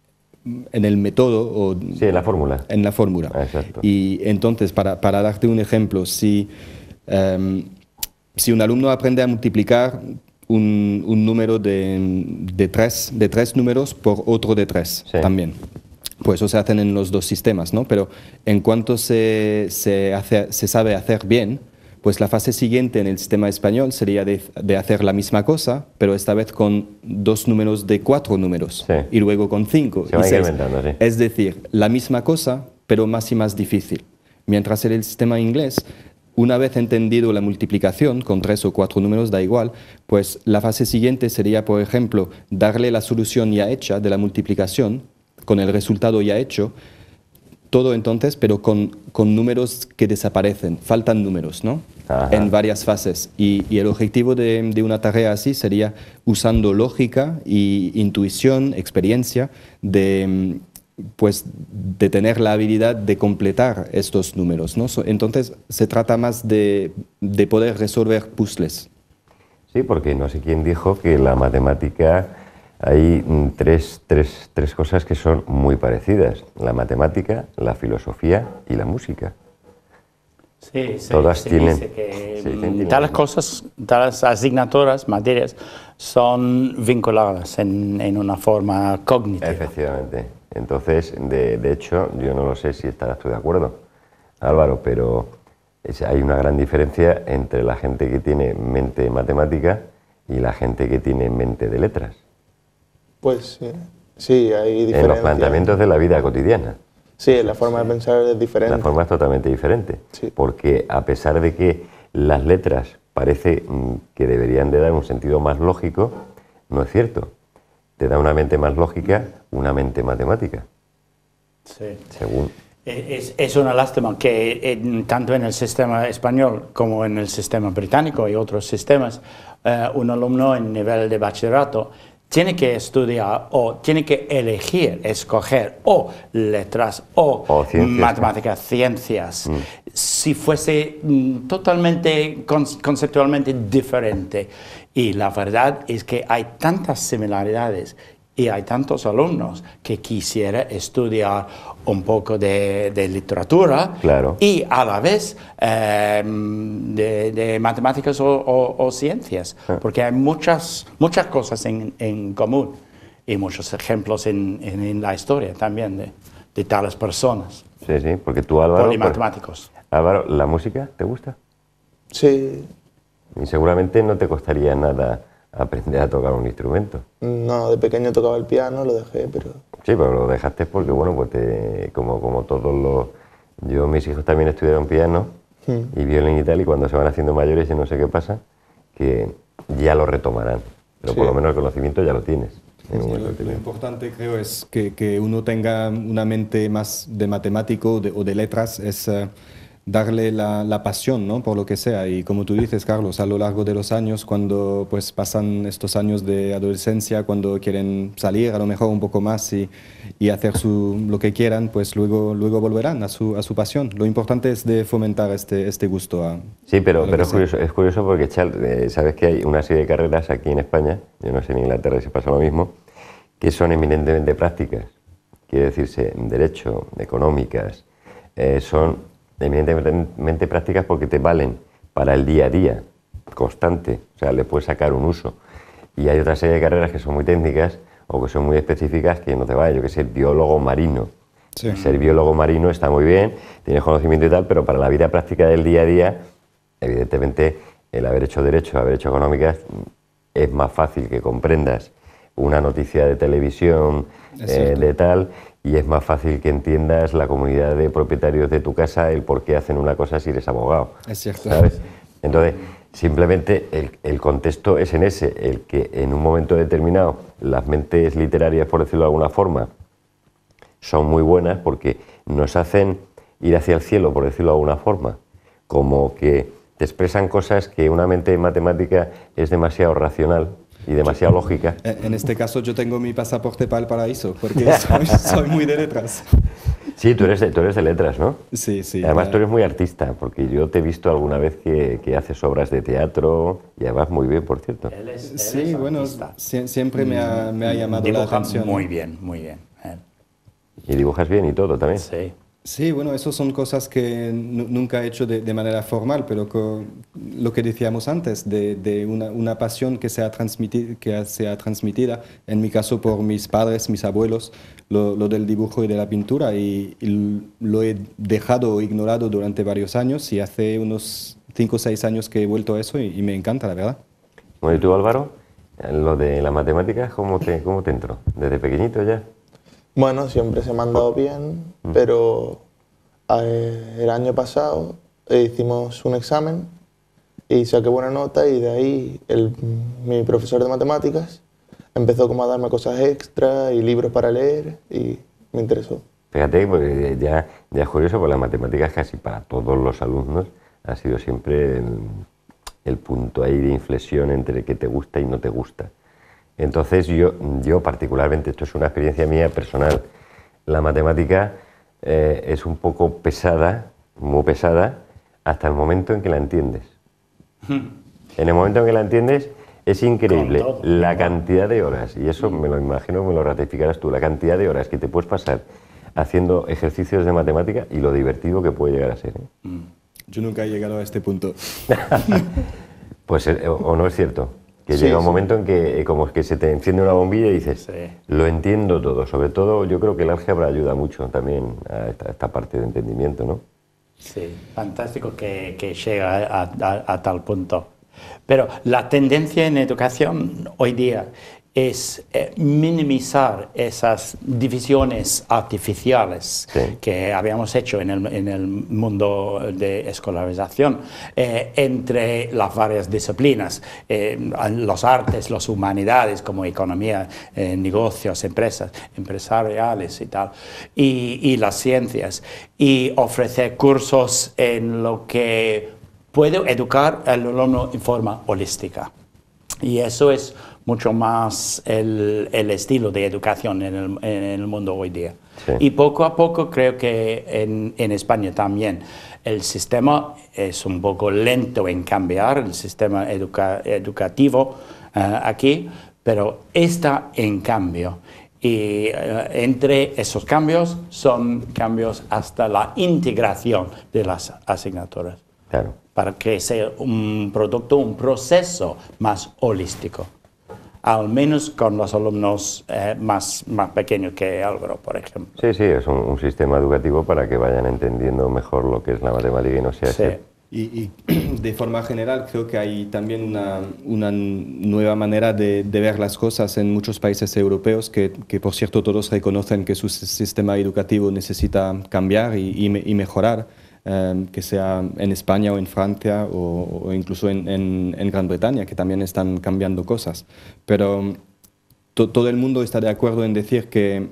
en el método o sí, en la fórmula. En la fórmula. Exacto. Y entonces, para, para darte un ejemplo, si, um, si un alumno aprende a multiplicar un, un número de, de, tres, de tres números por otro de tres sí. también, pues eso se hacen en los dos sistemas, ¿no? Pero en cuanto se, se, hace, se sabe hacer bien, pues la fase siguiente en el sistema español sería de, de hacer la misma cosa, pero esta vez con dos números de cuatro números, sí. y luego con cinco se y seis. Sí. Es decir, la misma cosa, pero más y más difícil. Mientras en el sistema inglés, una vez entendido la multiplicación, con tres o cuatro números da igual, pues la fase siguiente sería, por ejemplo, darle la solución ya hecha de la multiplicación, con el resultado ya hecho, todo entonces, pero con, con números que desaparecen, faltan números, ¿no? Ajá. En varias fases. Y, y el objetivo de, de una tarea así sería, usando lógica y intuición, experiencia, de, pues, de tener la habilidad de completar estos números, ¿no? Entonces, se trata más de, de poder resolver puzzles. Sí, porque no sé quién dijo que la matemática... Hay tres, tres, tres cosas que son muy parecidas, la matemática, la filosofía y la música. Sí, sí, Todas se tienen, dice que sí, tienen tales cosas, tales asignaturas, materias, son vinculadas en, en una forma cognitiva. Efectivamente. Entonces, de, de hecho, yo no lo sé si estarás tú de acuerdo, Álvaro, pero es, hay una gran diferencia entre la gente que tiene mente matemática y la gente que tiene mente de letras. Pues sí, sí, hay diferencias. En los planteamientos de la vida cotidiana. Sí, la forma de pensar es diferente. La forma es totalmente diferente, sí. Porque a pesar de que las letras parece que deberían de dar un sentido más lógico, no es cierto. Te da una mente más lógica, una mente matemática. Sí. Según. Es, es una lástima que en, tanto en el sistema español como en el sistema británico y otros sistemas, eh, un alumno en nivel de bachillerato tiene que estudiar o tiene que elegir, escoger o letras o, o ciencias, matemáticas, ciencias. Mm. Si fuese mm, totalmente con, conceptualmente diferente. Y la verdad es que hay tantas similaridades y hay tantos alumnos que quisiera estudiar un poco de, de literatura, claro. y a la vez eh, de, de matemáticas o, o, o ciencias, ah. porque hay muchas, muchas cosas en, en común y muchos ejemplos en, en, en la historia también de, de tales personas. Sí, sí, porque tú, Álvaro... Polimatemáticos. Por, Álvaro, ¿la música te gusta? Sí. Y seguramente no te costaría nada aprender a tocar un instrumento. No, de pequeño tocaba el piano, lo dejé, pero... Sí, pero lo dejaste porque, bueno, pues te, como, como todos los... Yo, mis hijos también estudiaron piano hmm. y violín y tal, y cuando se van haciendo mayores, yo no sé qué pasa, que ya lo retomarán. Pero sí. por lo menos el conocimiento ya lo tienes. Sí, lo, lo importante, creo, es que, que uno tenga una mente más de matemático de, o de letras, es... Uh, darle la, la pasión, ¿no? Por lo que sea. Y como tú dices, Carlos, a lo largo de los años, cuando pues, pasan estos años de adolescencia, cuando quieren salir a lo mejor un poco más y, y hacer su, lo que quieran, pues luego, luego volverán a su, a su pasión. Lo importante es de fomentar este, este gusto a... Sí, pero, pero es, curioso, es curioso porque, Chal, eh, sabes que hay una serie de carreras aquí en España, yo no sé en Inglaterra si pasa lo mismo, que son eminentemente prácticas. Quiere decirse, derecho, económicas, eh, son... eminentemente prácticas porque te valen para el día a día, constante, o sea, le puedes sacar un uso. Y hay otra serie de carreras que son muy técnicas o que son muy específicas que no te vale, yo que sé, biólogo marino. Sí. Ser biólogo marino está muy bien, tienes conocimiento y tal, pero para la vida práctica del día a día, evidentemente, el haber hecho derecho, haber hecho económicas, es más fácil que comprendas una noticia de televisión, eh, de tal, y es más fácil que entiendas la comunidad de propietarios de tu casa, el por qué hacen una cosa si eres abogado. Es cierto. ¿Sabes? Entonces, simplemente el, el contexto es en ese, el que en un momento determinado las mentes literarias, por decirlo de alguna forma, son muy buenas porque nos hacen ir hacia el cielo, por decirlo de alguna forma, como que te expresan cosas que una mente matemática es demasiado racional y demasiado lógica. En este caso yo tengo mi pasaporte para el paraíso, porque soy, soy muy de letras. Sí, tú eres de, tú eres de letras, ¿no? Sí, sí. Además tú eres muy artista, porque yo te he visto alguna vez que, que haces obras de teatro, y además muy bien, por cierto. Él es, él sí, es bueno, si, siempre me ha, me ha llamado Dibuja la atención. Muy bien, muy bien. Eh. Y dibujas bien y todo también. Sí. Sí, bueno, eso son cosas que nunca he hecho de, de manera formal, pero con lo que decíamos antes, de, de una, una pasión que sea, transmiti que sea transmitida, en mi caso por mis padres, mis abuelos, lo, lo del dibujo y de la pintura, y, y lo he dejado o ignorado durante varios años, y hace unos cinco o seis años que he vuelto a eso y, y me encanta, la verdad. Bueno, ¿y tú, Álvaro? Lo de las matemáticas, ¿cómo te, cómo te entró? ¿Desde pequeñito ya? Bueno, siempre se me han dado bien, mm. pero eh, el año pasado hicimos un examen y saqué buena nota, y de ahí el, mi profesor de matemáticas empezó como a darme cosas extra y libros para leer, y me interesó. Fíjate, porque ya, ya es curioso, porque las matemáticas casi para todos los alumnos ha sido siempre el, el punto ahí de inflexión entre que te gusta y no te gusta. Entonces yo, yo particularmente, esto es una experiencia mía personal, la matemática eh, es un poco pesada, muy pesada, hasta el momento en que la entiendes. En el momento en que la entiendes es increíble todo, la cantidad de horas, y eso me lo imagino, me lo ratificarás tú, la cantidad de horas que te puedes pasar haciendo ejercicios de matemática y lo divertido que puede llegar a ser, ¿eh? Yo nunca he llegado a este punto. Pues o, o no es cierto. Que sí, llega un sí. momento en que como que se te enciende una bombilla y dices, Sí. lo entiendo todo. Sobre todo yo creo que el álgebra ayuda mucho también a esta, a esta parte de entendimiento, ¿no? Sí, fantástico que, que llega a, a, a tal punto. Pero la tendencia en educación hoy día es eh, minimizar esas divisiones artificiales Sí. que habíamos hecho en el, en el mundo de escolarización eh, entre las varias disciplinas, eh, los artes, las humanidades como economía, eh, negocios, empresas, empresariales y tal, y, y las ciencias, y ofrecer cursos en lo que puede educar al alumno en forma holística. Y eso es mucho más el, el estilo de educación en el, en el mundo hoy día. Sí. Y poco a poco creo que en, en España también el sistema es un poco lento en cambiar, el sistema educa, educativo uh, aquí, pero está en cambio. Y uh, entre esos cambios son cambios hasta la integración de las asignaturas. Claro. Para que sea un producto, un proceso más holístico. Al menos con los alumnos eh, más, más pequeños que Álvaro, por ejemplo. Sí, sí, es un, un sistema educativo para que vayan entendiendo mejor lo que es la matemática y no sea Sí. ese. Y, y de forma general creo que hay también una, una nueva manera de, de ver las cosas en muchos países europeos que, que por cierto todos reconocen que su sistema educativo necesita cambiar y, y, y mejorar. Um, que sea en España o en Francia o, o incluso en, en, en Gran Bretaña, que también están cambiando cosas. Pero to, todo el mundo está de acuerdo en decir que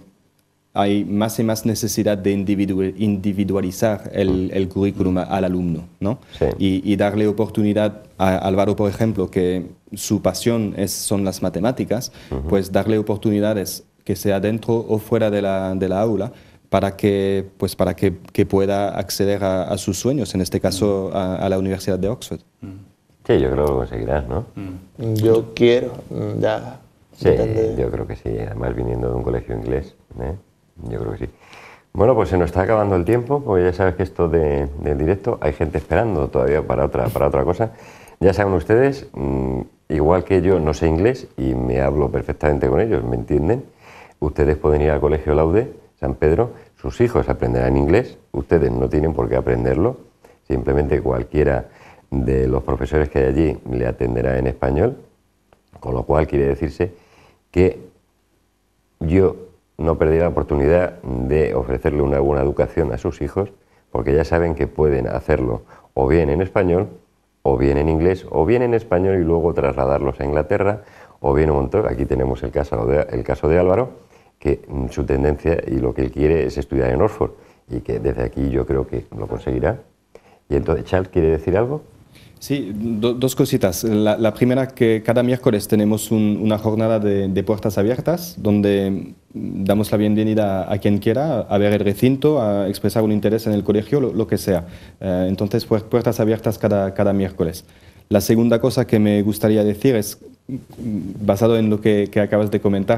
hay más y más necesidad de individu individualizar el, el currículum al alumno, ¿no? Sí. Y, y darle oportunidad a Álvaro, por ejemplo, que su pasión es, son las matemáticas, uh-huh. pues darle oportunidades que sea dentro o fuera de la, de la aula, para que, pues para que, que pueda acceder a, a sus sueños, en este caso a, a la Universidad de Oxford. Sí, yo creo que lo conseguirás, ¿no? Yo quiero, ya. Sí, depende. Yo creo que sí, además viniendo de un colegio inglés, ¿eh? Yo creo que sí. Bueno, pues se nos está acabando el tiempo, porque ya sabes que esto de, del directo hay gente esperando todavía para otra, para otra cosa. Ya saben ustedes, mmm, igual que yo no sé inglés y me hablo perfectamente con ellos, me entienden, ustedes pueden ir al Colegio Laude San Pedro, sus hijos aprenderán inglés, ustedes no tienen por qué aprenderlo, simplemente cualquiera de los profesores que hay allí le atenderá en español, con lo cual quiere decirse que yo no perdí la oportunidad de ofrecerle una buena educación a sus hijos, porque ya saben que pueden hacerlo o bien en español, o bien en inglés, o bien en español y luego trasladarlos a Inglaterra, o bien un montón. Aquí tenemos el caso de, el caso de Álvaro, que su tendencia y lo que él quiere es estudiar en Oxford, y que desde aquí yo creo que lo conseguirá. Y entonces, Charles, ¿quiere decir algo? Sí, do, dos cositas. La, la primera, que cada miércoles tenemos un, una jornada de, de puertas abiertas, donde damos la bienvenida a, a quien quiera a ver el recinto, a expresar un interés en el colegio, lo, lo que sea. Eh, entonces, pues, puertas abiertas cada, cada miércoles. La segunda cosa que me gustaría decir es, basado en lo que, que acabas de comentar,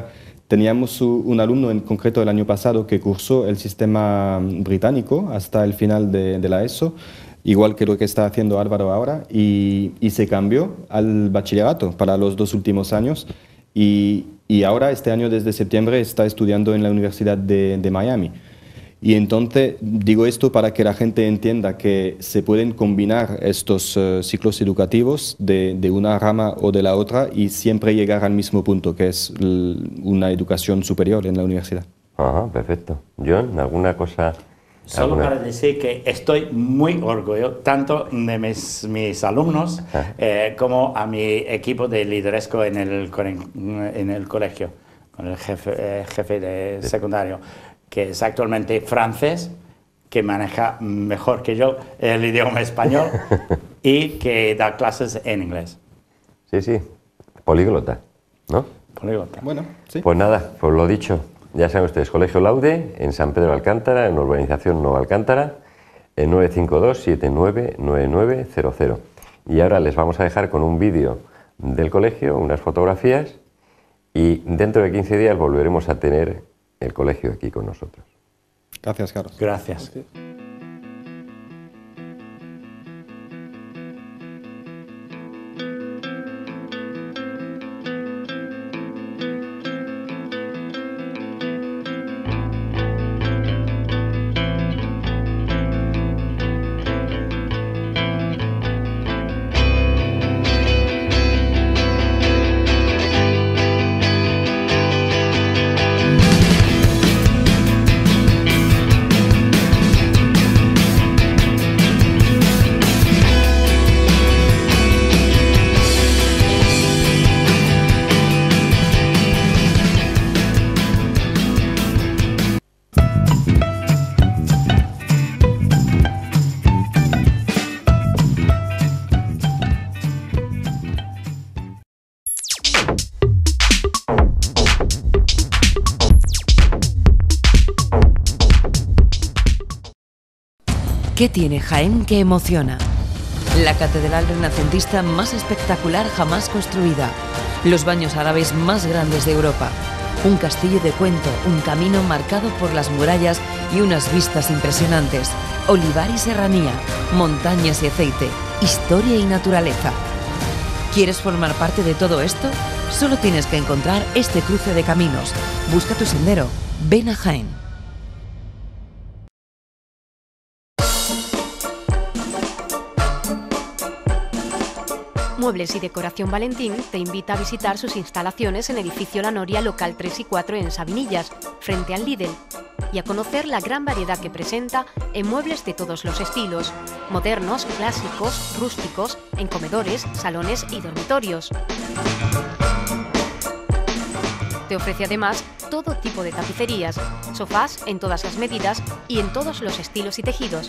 Teníamos un alumno en concreto el año pasado que cursó el sistema británico hasta el final de, de la ESO, igual que lo que está haciendo Álvaro ahora, y, y se cambió al bachillerato para los dos últimos años y, y ahora este año desde septiembre está estudiando en la Universidad de, de Miami. Y entonces digo esto para que la gente entienda que se pueden combinar estos uh, ciclos educativos de, de una rama o de la otra y siempre llegar al mismo punto, que es una educación superior en la universidad. Ajá, perfecto. John, ¿alguna cosa? Solo alguna? para decir que estoy muy orgulloso tanto de mis, mis alumnos eh, como a mi equipo de liderazgo en el, en el colegio, con el jefe, eh, jefe de secundario, que es actualmente francés, que maneja mejor que yo el idioma español y que da clases en inglés. Sí, sí, políglota, ¿no? Políglota. Bueno, sí. Pues nada, pues lo dicho, ya saben ustedes, Colegio Laude, en San Pedro de Alcántara, en la urbanización Nueva Alcántara, en nueve cinco dos, siete nueve nueve nueve cero cero. Y ahora les vamos a dejar con un vídeo del colegio, unas fotografías, y dentro de quince días volveremos a tener el colegio aquí con nosotros. Gracias, Carlos. Gracias. ¿Qué tiene Jaén que emociona? La catedral renacentista más espectacular jamás construida, los baños árabes más grandes de Europa, un castillo de cuento, un camino marcado por las murallas y unas vistas impresionantes, olivar y serranía, montañas y aceite, historia y naturaleza. ¿Quieres formar parte de todo esto? Solo tienes que encontrar este cruce de caminos. Busca tu sendero. Ven a Jaén. Muebles y Decoración Valentín te invita a visitar sus instalaciones en Edificio La Noria, local tres y cuatro en Sabinillas, frente al Lidl, y a conocer la gran variedad que presenta en muebles de todos los estilos, modernos, clásicos, rústicos, en comedores, salones y dormitorios. Te ofrece además todo tipo de tapicerías, sofás en todas las medidas y en todos los estilos y tejidos.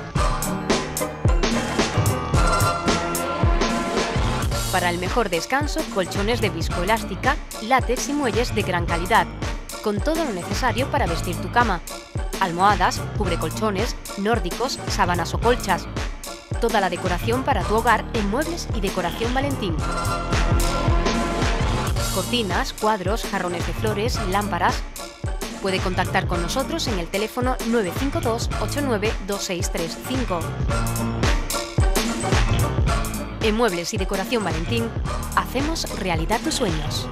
Para el mejor descanso, colchones de viscoelástica, látex y muelles de gran calidad, con todo lo necesario para vestir tu cama. Almohadas, cubrecolchones, nórdicos, sábanas o colchas. Toda la decoración para tu hogar en Muebles y Decoración Valentín. Cortinas, cuadros, jarrones de flores, lámparas. Puede contactar con nosotros en el teléfono nueve cinco dos, ocho nueve dos seis tres cinco. En Muebles y Decoración Valentín, hacemos realidad tus sueños.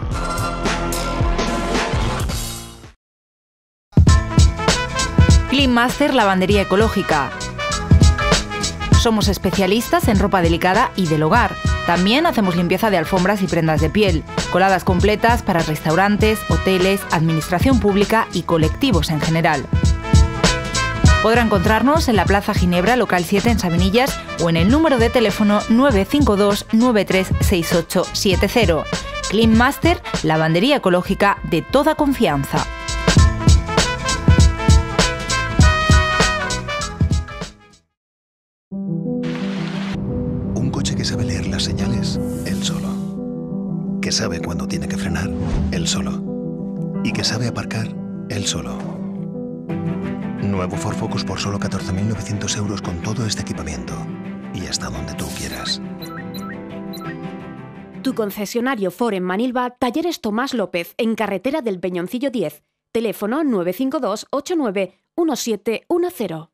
Clean Master Lavandería Ecológica. Somos especialistas en ropa delicada y del hogar. También hacemos limpieza de alfombras y prendas de piel, coladas completas para restaurantes, hoteles, administración pública y colectivos en general. Podrá encontrarnos en la Plaza Ginebra, local siete en Sabinillas, o en el número de teléfono nueve cinco dos, nueve tres seis ocho siete cero. Clean Master, lavandería ecológica de toda confianza. Un coche que sabe leer las señales, él solo. Que sabe cuándo tiene que frenar, él solo. Y que sabe aparcar, él solo. Nuevo Ford Focus por solo catorce mil novecientos euros con todo este equipamiento. Y hasta donde tú quieras. Tu concesionario Ford en Manilva, Talleres Tomás López, en carretera del Peñoncillo diez. Teléfono nueve cinco dos ocho nueve uno siete uno cero.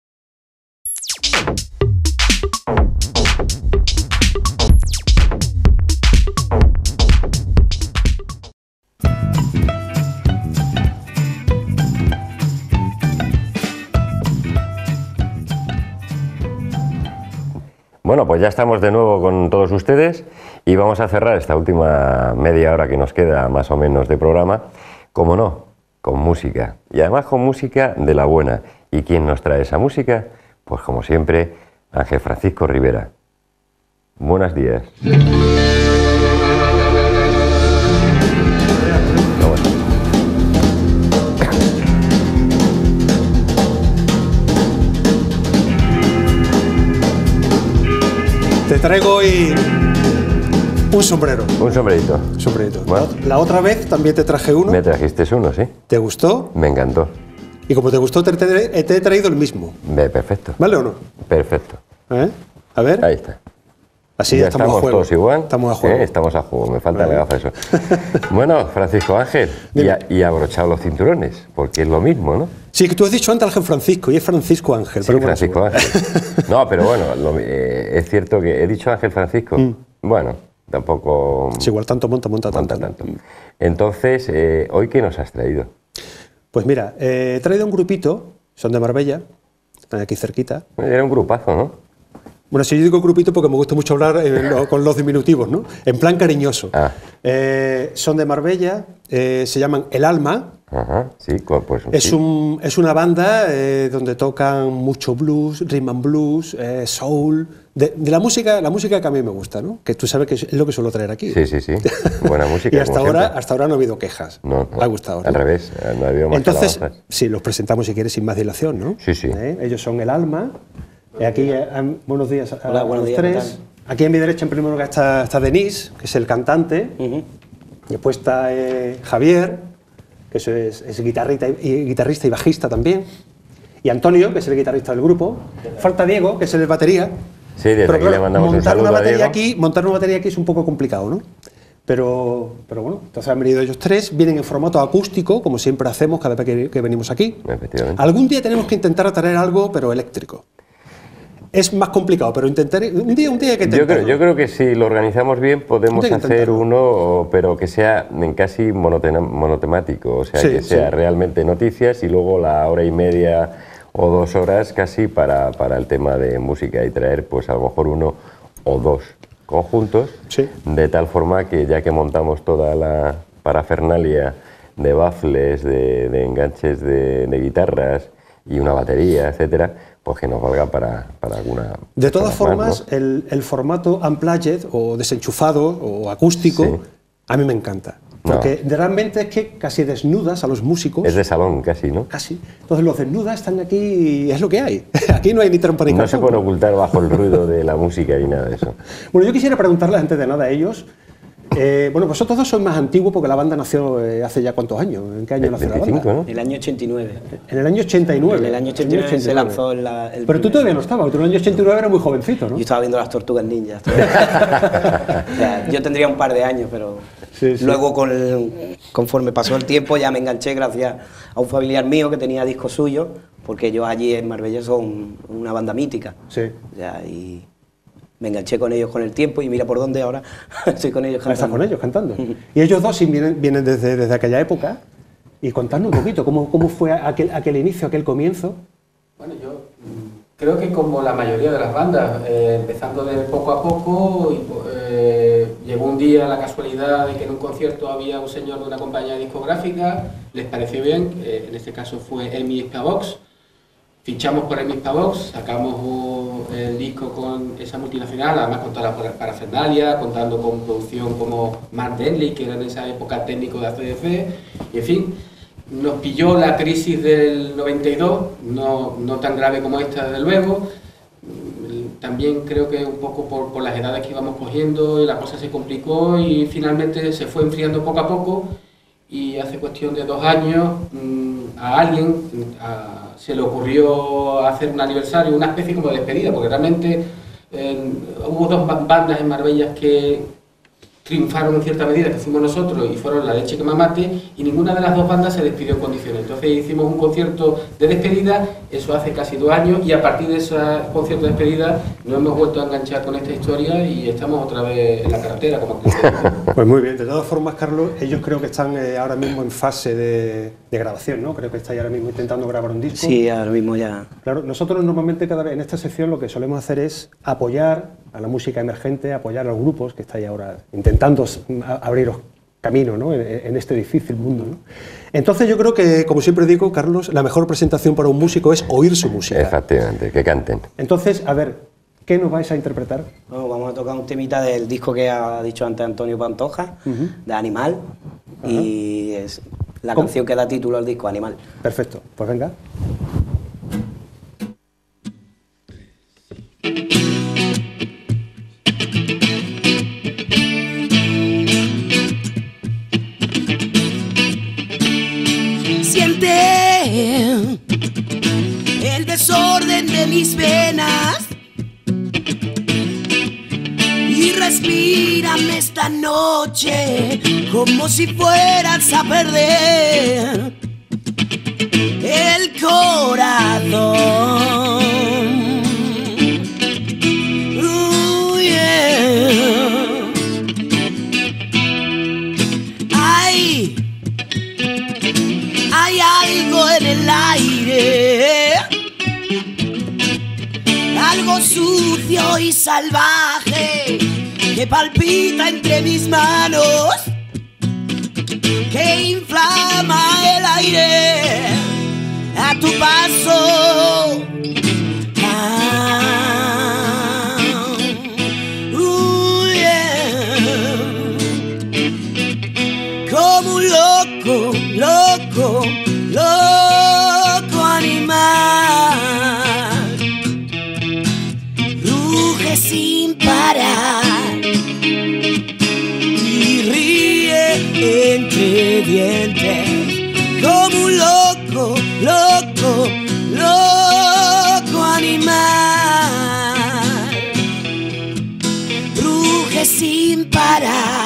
Bueno, pues ya estamos de nuevo con todos ustedes y vamos a cerrar esta última media hora que nos queda más o menos de programa, como no, con música. Y además con música de la buena. ¿Y quién nos trae esa música? Pues como siempre, Ángel Francisco Rivera. Buenos días. Te traigo hoy un sombrero. Un sombrerito. Sombrerito. Bueno. La otra vez también te traje uno. Me trajiste uno, sí. ¿Te gustó? Me encantó. Y como te gustó, te, te, te he traído el mismo. Ve, perfecto. ¿Vale o no? Perfecto. ¿Eh? A ver. Ahí está. Así ya estamos, estamos a juego. todos igual. Estamos a juego. ¿Eh? Estamos a juego. Me faltan las gafas eso. Bueno, Francisco Ángel, y, a, y abrochado los cinturones, porque es lo mismo, ¿no? Sí, que tú has dicho antes Ángel Francisco y es Francisco Ángel. Sí, pero Francisco bueno, Ángel. No, pero bueno, lo, eh, es cierto que he dicho Ángel Francisco. Mm. Bueno, tampoco... Sí, igual tanto monta, monta tanto. monta tanto. Entonces, eh, ¿hoy qué nos has traído? Pues mira, eh, he traído un grupito, son de Marbella, están aquí cerquita. Era un grupazo, ¿no? Bueno, si yo digo grupito porque me gusta mucho hablar eh, lo, con los diminutivos, ¿no? En plan cariñoso. Ah. Eh, son de Marbella, eh, se llaman El Alma. Ajá, sí, pues es, sí. Un, es una banda eh, donde tocan mucho blues, rhythm and blues, eh, soul, de, de la música, la música que a mí me gusta, ¿no? Que tú sabes que es lo que suelo traer aquí. Sí, sí, sí. Buena música. Y hasta ahora, hasta ahora no ha habido quejas. No, no. Me ha gustado, ¿no? Al revés, no ha habido más Entonces, calabazas. sí, los presentamos si quieres sin más dilación, ¿no? Sí, sí. ¿Eh? Ellos son El Alma. Eh, aquí, eh, buenos días a, Hola, a buenos los días, tres. Aquí a mi derecha, en primer lugar, está, está Denis, que es el cantante. Uh-huh. Después está eh, Javier, que es, es guitarrista, y, guitarrista y bajista también. Y Antonio, que es el guitarrista del grupo. Falta Diego, que es el batería. Sí, desde Pero, aquí claro, le mandamos un montar saludo una a batería Diego. aquí, montar una batería aquí es un poco complicado, ¿no? Pero, pero bueno, entonces han venido ellos tres, vienen en formato acústico, como siempre hacemos cada vez que, que venimos aquí. Efectivamente. Algún día tenemos que intentar traer algo, pero eléctrico. Es más complicado, pero intentaré, un día, un día hay que intentarlo. Yo creo, yo creo que si lo organizamos bien podemos hacer intentarlo. uno, pero que sea en casi monotena, monotemático, o sea, Sí, que sea sí. realmente noticias y luego la hora y media o dos horas casi para, para el tema de música y traer pues a lo mejor uno o dos conjuntos, sí. de tal forma que ya que montamos toda la parafernalia de baffles, de, de enganches de, de guitarras y una batería, etcétera, pues que nos valga para, para alguna... De todas más, formas, ¿no? el, el formato unplugged o desenchufado o acústico, Sí. a mí me encanta. Porque no. realmente es que casi desnudas a los músicos. Es de salón casi, ¿no? Casi. Entonces los desnudas están aquí y es lo que hay. Aquí no hay ni trampa ni No cartón. se puede ocultar bajo el ruido de la música y nada de eso. Bueno, yo quisiera preguntarles antes de nada a ellos. Eh, bueno, vosotros dos sois más antiguos porque la banda nació eh, hace ya cuántos años. ¿En qué año nació la banda? ¿no? En el año ochenta y nueve. En el año ochenta y nueve. En el año ochenta y nueve se lanzó la, el Pero tú todavía no estabas, tú en el año ochenta y nueve eras muy jovencito, ¿no? Yo estaba viendo las Tortugas Ninja. O sea, yo tendría un par de años, pero sí, sí. luego con el, conforme pasó el tiempo ya me enganché gracias a un familiar mío que tenía discos suyos, porque ellos allí en Marbella son una banda mítica. Sí. Ya, y me enganché con ellos con el tiempo y mira por dónde ahora estoy con ellos cantando. Estás con ellos cantando. Y ellos dos sí vienen, vienen desde, desde aquella época. Y contadnos un poquito, ¿cómo, cómo fue aquel, aquel inicio, aquel comienzo? Bueno, yo creo que como la mayoría de las bandas, eh, empezando de poco a poco, y, eh, llegó un día la casualidad de que en un concierto había un señor de una compañía discográfica, les pareció bien, eh, en este caso fue Emi Spavox, fichamos por Emi Spavox, sacamos uh, el disco con esa multinacional, además con toda la parafernalia, contando con producción como Mark Denley, que era en esa época técnico de A C D C, y en fin. Nos pilló la crisis del noventa y dos, no, no tan grave como esta, desde luego. También creo que un poco por, por las edades que íbamos cogiendo, y la cosa se complicó y finalmente se fue enfriando poco a poco. Y hace cuestión de dos años a alguien a, se le ocurrió hacer un aniversario, una especie como de despedida, porque realmente eh, hubo dos bandas en Marbella que triunfaron en cierta medida, que fuimos nosotros y fueron La Leche que Mamate, y ninguna de las dos bandas se despidió en condiciones. Entonces hicimos un concierto de despedida, eso hace casi dos años, y a partir de ese concierto de despedida nos hemos vuelto a enganchar con esta historia y estamos otra vez en la carretera, como que Pues muy bien, de todas formas, Carlos, ellos creo que están eh, ahora mismo en fase de, de grabación, ¿no? Creo que estáis ahora mismo intentando grabar un disco. Sí, ahora mismo ya. Claro, nosotros normalmente cada vez en esta sección lo que solemos hacer es apoyar a la música emergente, apoyar a los grupos que estáis ahora intentando abriros camino, ¿no? en, en este difícil mundo, ¿no? Entonces yo creo que, como siempre digo, Carlos, la mejor presentación para un músico es oír su música. Efectivamente, que canten. Entonces, a ver, ¿qué nos vais a interpretar? Bueno, vamos a tocar un temita del disco que ha dicho antes Antonio Pantoja, uh-huh. de Animal, uh-huh. y es la ¿Cómo? canción que da título al disco, Animal. Perfecto, pues venga. Siente el desorden de mis venas y respírame esta noche como si fueras a perder el corazón. Oh, yeah. Ay, hay algo en el aire, algo sucio y salvaje que palpita entre mis manos, que inflama el aire a tu paso. Ah, uh, yeah. Como un loco, loco, loco animal, ruge sin parar y ríe entre dientes, como un loco, loco, loco animal, ruge sin parar.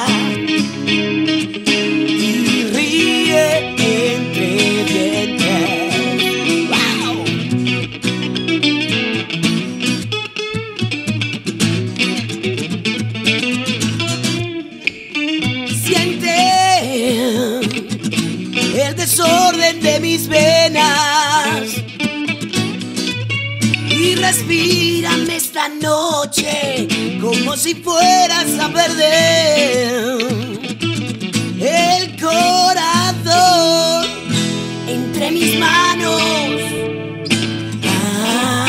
Desorden de mis venas y respírame esta noche como si fueras a perder el corazón entre mis manos. Ah,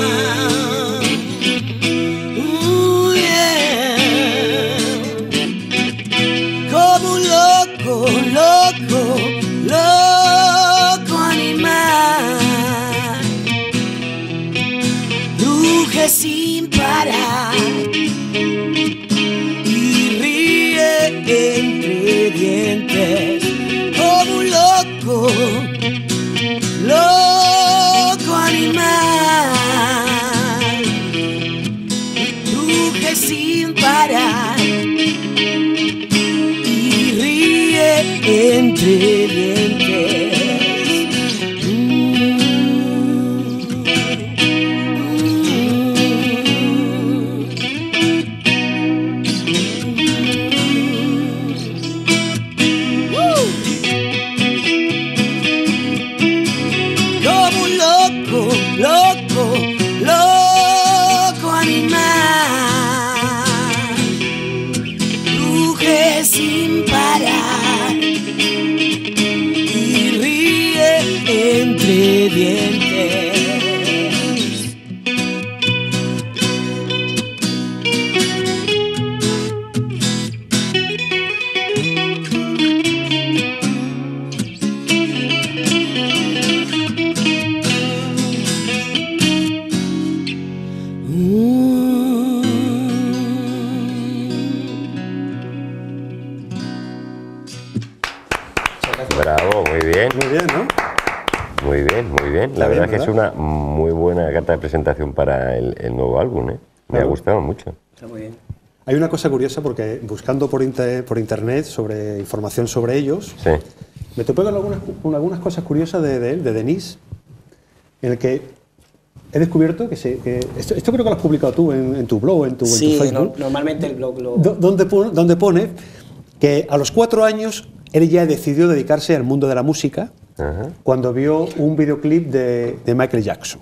uh, yeah. Como un loco, loco, loco animal, ruge sin parar y ríe entre dientes, como un loco, loco animal, ruge sin parar y ríe entre dientes. Como un loco, loco, loco animal, ruge sin parar y ríe entre dientes. Bravo, muy bien. Muy bien, ¿no? Muy bien, muy bien. La Está verdad bien, que es ¿verdad? una muy buena carta de presentación para el, el nuevo álbum, ¿eh? Me Claro. ha gustado mucho. Está muy bien. Hay una cosa curiosa porque buscando por, inter, por internet sobre información sobre ellos, sí. me topé con algunas, con algunas cosas curiosas de, de, de Denis, en el que he descubierto que, se, que esto, esto creo que lo has publicado tú en, en tu blog, en tu, sí, en tu Facebook. No, normalmente el blog lo... Donde, donde pone que a los cuatro años él ya decidió dedicarse al mundo de la música. Ajá. Cuando vio un videoclip de, de Michael Jackson.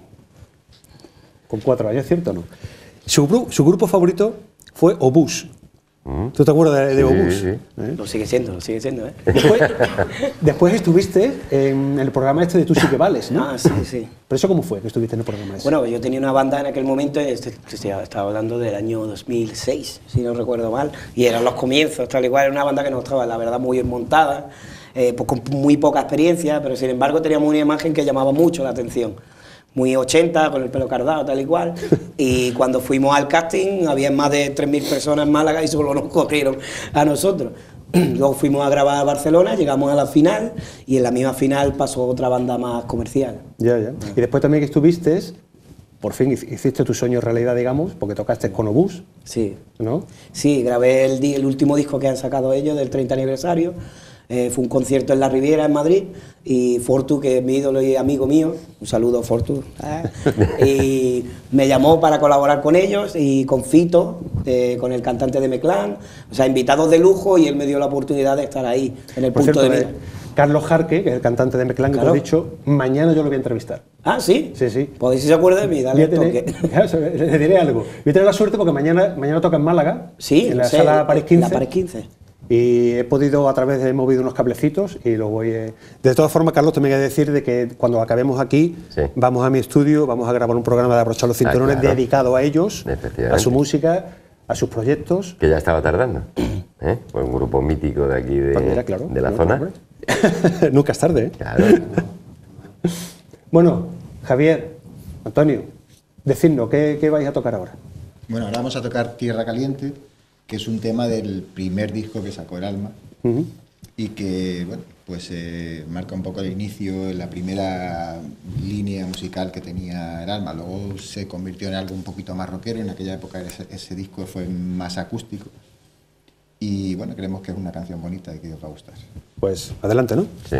Con cuatro años, ¿cierto o no? Su, su grupo favorito fue Obús. Mm. ¿Tú te acuerdas de, de sí, Obús? Sí. ¿Eh? Lo sigue siendo, lo sigue siendo, ¿eh? Después, después estuviste en el programa este de Tú sí que vales, ¿no? Ah, sí, sí. ¿Pero eso cómo fue que estuviste en el programa ese? Bueno, yo tenía una banda en aquel momento, estaba hablando del año dos mil seis, si no recuerdo mal, y eran los comienzos, tal y cual, era una banda que no estaba, la verdad, muy bien montada, eh, pues con muy poca experiencia, pero sin embargo teníamos una imagen que llamaba mucho la atención. Muy ochenta, con el pelo cardado, tal y cual, y cuando fuimos al casting había más de tres mil personas en Málaga y solo nos cogieron a nosotros. Luego fuimos a grabar a Barcelona, llegamos a la final y en la misma final pasó otra banda más comercial. Ya, ya. Y después también que estuviste, por fin hiciste tu sueño realidad, digamos, porque tocaste con Obús. Sí. ¿No? Sí, grabé el, el último disco que han sacado ellos del treinta aniversario. Eh, fue un concierto en la Riviera, en Madrid, y Fortu, que es mi ídolo y amigo mío, un saludo Fortu, ¿eh? Y me llamó para colaborar con ellos y con Fito, eh, con el cantante de Meclán, o sea, invitados de lujo, y él me dio la oportunidad de estar ahí, en el Por punto cierto, de mira. Carlos Jarque, que es el cantante de Meclán, claro, que te he dicho, mañana yo lo voy a entrevistar. Ah, ¿sí? Sí, sí. Podéis, si se acuerda de mí, dale tener, toque. Le diré algo. Voy a tener la suerte porque mañana, mañana toca en Málaga, sí, en la sé, sala París quince. La París quince. Y he podido, a través de, he movido unos cablecitos y lo voy... Eh... De todas formas, Carlos, te me voy a decir de que cuando acabemos aquí, sí, vamos a mi estudio, vamos a grabar un programa de Abrochar los Cinturones, ah, claro, dedicado a ellos, a su música, a sus proyectos. Que ya estaba tardando, ¿eh? Pues un grupo mítico de aquí, de, pues mira, claro, de la claro, zona. Nunca es tarde, ¿eh? Claro. Bueno, Javier, Antonio, decidnos, ¿qué, ¿qué vais a tocar ahora? Bueno, ahora vamos a tocar Tierra Caliente, que es un tema del primer disco que sacó El Alma, uh-huh, y que, bueno, pues eh, marca un poco el inicio, la primera línea musical que tenía El Alma. Luego se convirtió en algo un poquito más rockero, en aquella época ese, ese disco fue más acústico, y bueno, creemos que es una canción bonita y que os va a gustar. Pues adelante, ¿no? Sí.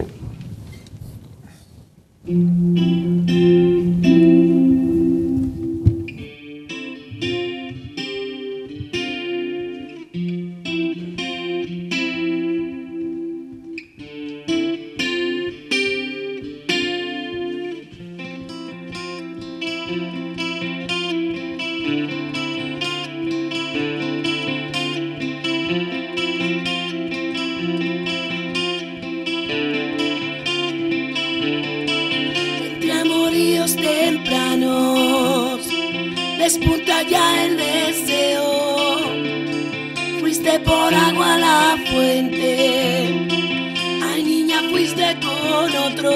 Tempranos despunta ya el deseo, fuiste por agua a la fuente, ay niña fuiste con otro.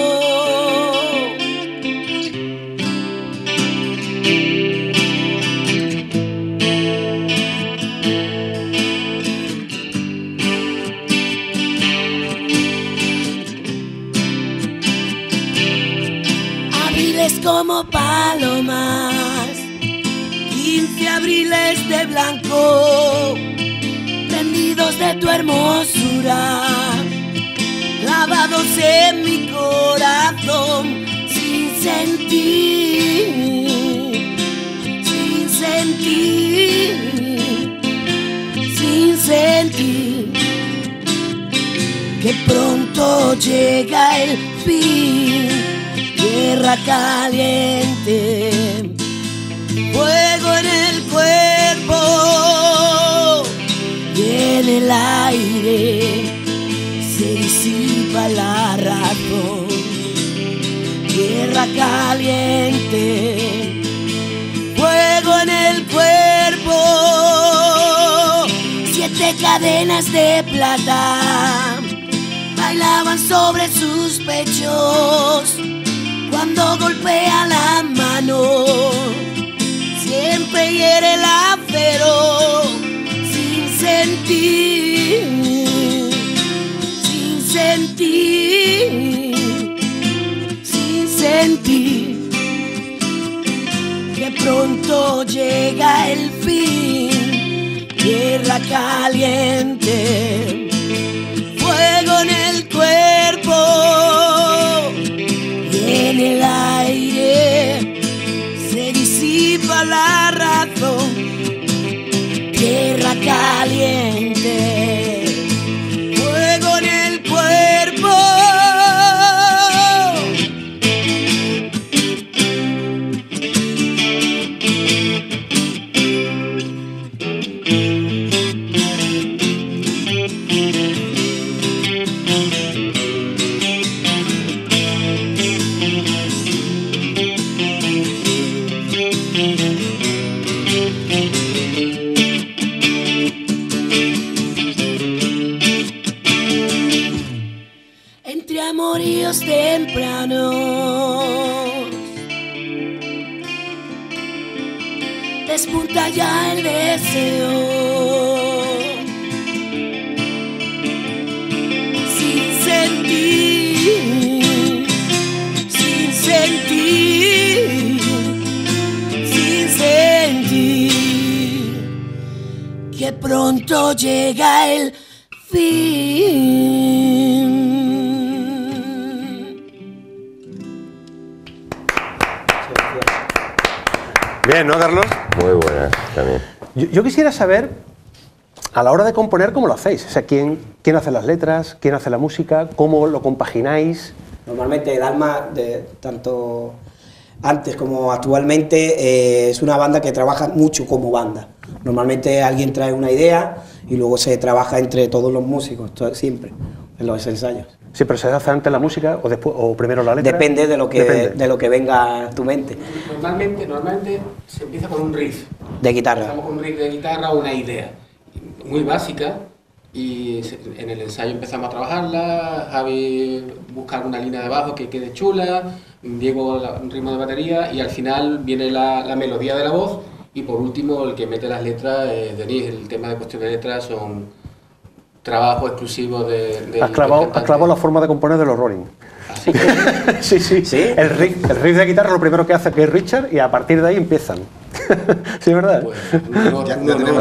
Como palomas, quince abriles de blanco, prendidos de tu hermosura, clavados en mi corazón, sin sentir, sin sentir, sin sentir, que pronto llega el fin. Tierra caliente, fuego en el cuerpo y en el aire se disipa la razón. Tierra caliente, fuego en el cuerpo, siete cadenas de plata bailaban sobre sus pechos. Cuando golpea la mano, siempre hiere el acero, sin sentir, sin sentir, sin sentir, que pronto llega el fin. Tierra tierra caliente, fuego en el cuerpo y en el aire se disipa la razón. Tierra caliente, fuego en el cuerpo. Entre amoríos tempranos, despunta ya el deseo, sin sentir, sin sentir, sin sentir, que pronto llega el fin. Bien, ¿no, Carlos? Muy buena, también. Yo, yo quisiera saber, a la hora de componer, ¿cómo lo hacéis? O sea, ¿quién, quién hace las letras? ¿Quién hace la música? ¿Cómo lo compagináis? Normalmente el Alma, de, tanto antes como actualmente, eh, es una banda que trabaja mucho como banda. Normalmente alguien trae una idea y luego se trabaja entre todos los músicos, todo, siempre, en los ensayos. Sí, pero ¿se hace antes la música o, después, o primero la letra? Depende de lo que, Depende. de lo que venga a tu mente. Normalmente, normalmente se empieza con un riff. De guitarra. Empezamos con un riff de guitarra o una idea muy básica y en el ensayo empezamos a trabajarla. Javi busca alguna línea de bajo que quede chula, Diego un ritmo de batería y al final viene la, la melodía de la voz y por último el que mete las letras es Denis. El tema de cuestión de letras son trabajo exclusivo de... de Has clavado, has clavado la forma de componer de los Rolling. ¿Sí? sí, sí, sí. El riff, el riff de guitarra lo primero que hace que es Richard y a partir de ahí empiezan. ¿Sí, verdad? Pues, no, ya, no, no, no,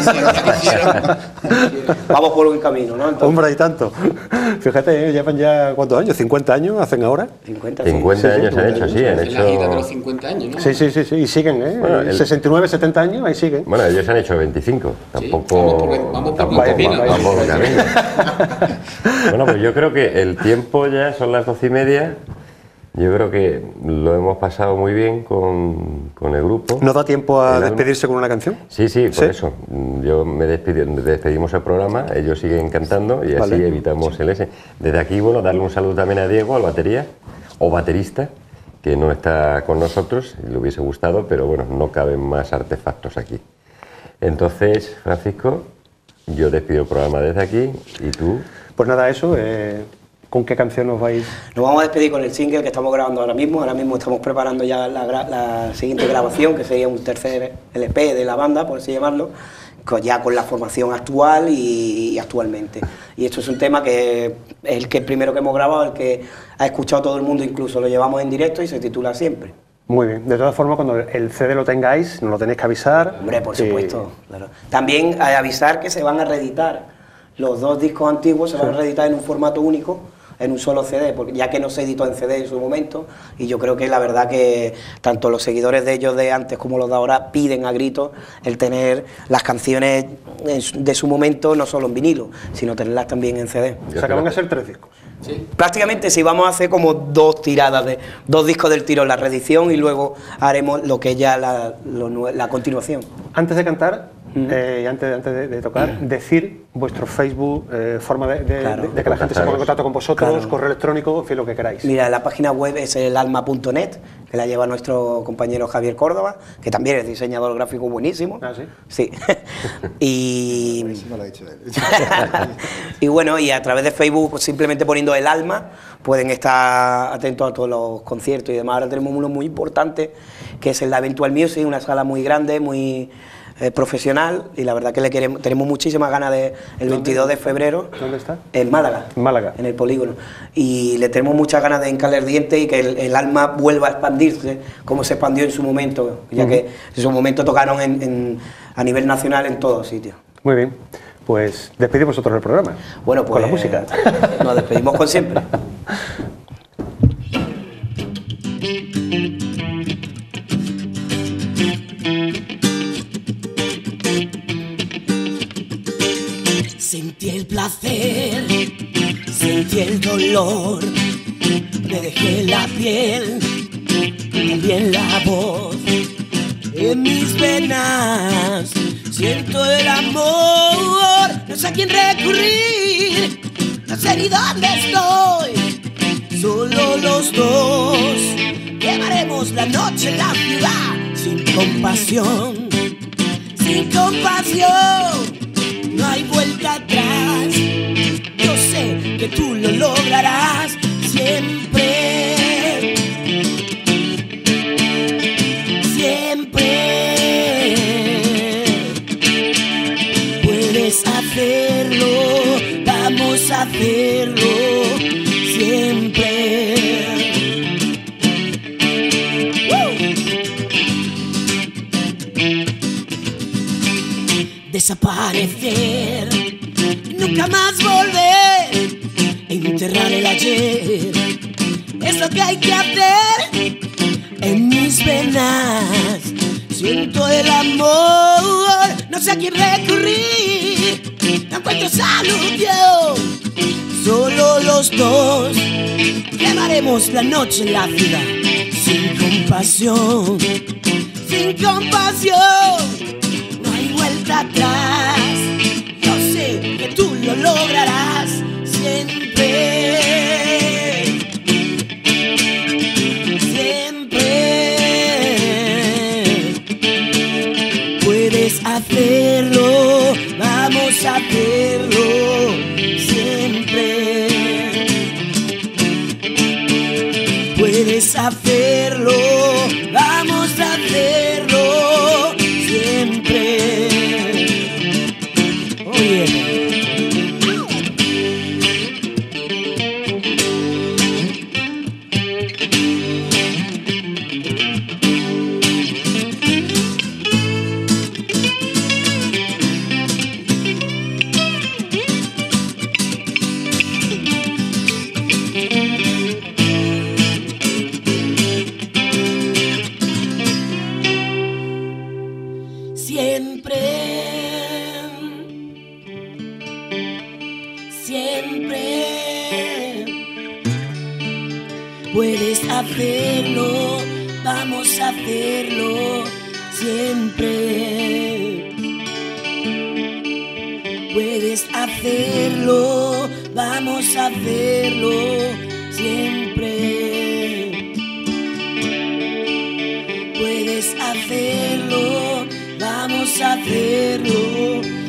vamos por un camino, ¿no? Entonces, hombre, y tanto. Fíjate, ¿eh? Llevan ya ¿cuántos años? ¿cincuenta años hacen ahora? cincuenta, cincuenta años han hecho, sí, han es la gira de hecho... los cincuenta años, ¿no? Sí, sí, sí, sí, y siguen, ¿eh? Bueno, el- sesenta y nueve, setenta años, ahí siguen. Bueno, ellos han hecho veinticinco, tampoco... vamos por buen- vamos por tampoco buen camino. vamos por buen camino. Bueno, pues yo creo que el tiempo ya son las doce y media. Yo creo que lo hemos pasado muy bien con, con el grupo. ¿No da tiempo a El Alma. despedirse con una canción? Sí, sí, por ¿Sí? eso. Yo me despido, despedimos el programa, ellos siguen cantando y así Vale. evitamos el ese. Desde aquí, bueno, darle un saludo también a Diego, al batería, o baterista, que no está con nosotros, y le hubiese gustado, pero bueno, no caben más artefactos aquí. Entonces, Francisco, yo despido el programa desde aquí y tú... Pues nada, eso, eh, ¿con qué canción os vais? nos vamos a despedir con el single que estamos grabando ahora mismo. Ahora mismo estamos preparando ya la, gra- la siguiente grabación, que sería un tercer L P de la banda, por así llamarlo, con- ya con la formación actual y, y actualmente. Y esto es un tema que es el que primero que hemos grabado, el que ha escuchado todo el mundo, incluso lo llevamos en directo y se titula Siempre. Muy bien. De todas formas, cuando el C D lo tengáis, nos lo tenéis que avisar. Hombre, por y- supuesto. Claro. También eh, avisar que se van a reeditar. Los dos discos antiguos se van a reeditar en un formato único, en un solo C D, porque ya que no se editó en C D en su momento, y yo creo que la verdad que tanto los seguidores de ellos de antes como los de ahora piden a gritos el tener las canciones en su- de su momento no solo en vinilo, sino tenerlas también en C D. O sea, que van a ser tres discos. Prácticamente sí, vamos a hacer como dos tiradas, de dos discos del tiro, la reedición y luego haremos lo que es ya la, lo nue- la continuación. Antes de cantar, eh, y antes, antes de, de tocar, decir vuestro Facebook, eh, forma de, de- Claro. de- de que la gente se ponga en contacto con vosotros, Claro. correo electrónico, en fin, lo que queráis. Mira, la página web es el alma punto net, que la lleva nuestro compañero Javier Córdoba, que también es diseñador gráfico buenísimo. ¿Ah, sí? Sí. y, No lo ha dicho él. y bueno, y a través de Facebook, pues, simplemente poniendo el alma, pueden estar atentos a todos los conciertos y demás. Ahora tenemos uno muy importante, que es el de Eventual Music, una sala muy grande, muy eh, profesional, y la verdad que le queremos, tenemos muchísimas ganas de el veintidós de febrero. ¿Dónde está? En Málaga. En Málaga. En el polígono. Y le tenemos muchas ganas de hincarle el diente y que el, el alma vuelva a expandirse como se expandió en su momento, ya Ujú. que en su momento tocaron en, en- a nivel nacional en todos sitios. Muy bien, pues despedimos vosotros el programa. Bueno, pues con la música. Nos despedimos con siempre. Sentí el placer, sentí el dolor, me dejé la piel, también la voz, en mis venas siento el amor, no sé a quién recurrir, no sé ni dónde estoy, solo los dos, quemaremos la noche en la ciudad, sin compasión, sin compasión. No hay vuelta atrás, yo sé que tú lo lograrás siempre, siempre. Puedes hacerlo, vamos a hacerlo siempre. Desaparecer, nunca más volver, enterrar el ayer, es lo que hay que hacer. En mis venas siento el amor, no sé a quién recurrir, no encuentro solución, solo los dos quemaremos la noche en la ciudad, sin compasión, sin compasión. Vuelta atrás, yo sé que tú lo lograrás siempre, siempre. Puedes hacerlo, vamos a hacerlo siempre. Puedes hacerlo, vamos a hacerlo siempre. Puedes hacerlo, vamos a hacerlo siempre. Puedes hacerlo, vamos a hacerlo siempre. Puedes hacerlo, vamos a hacerlo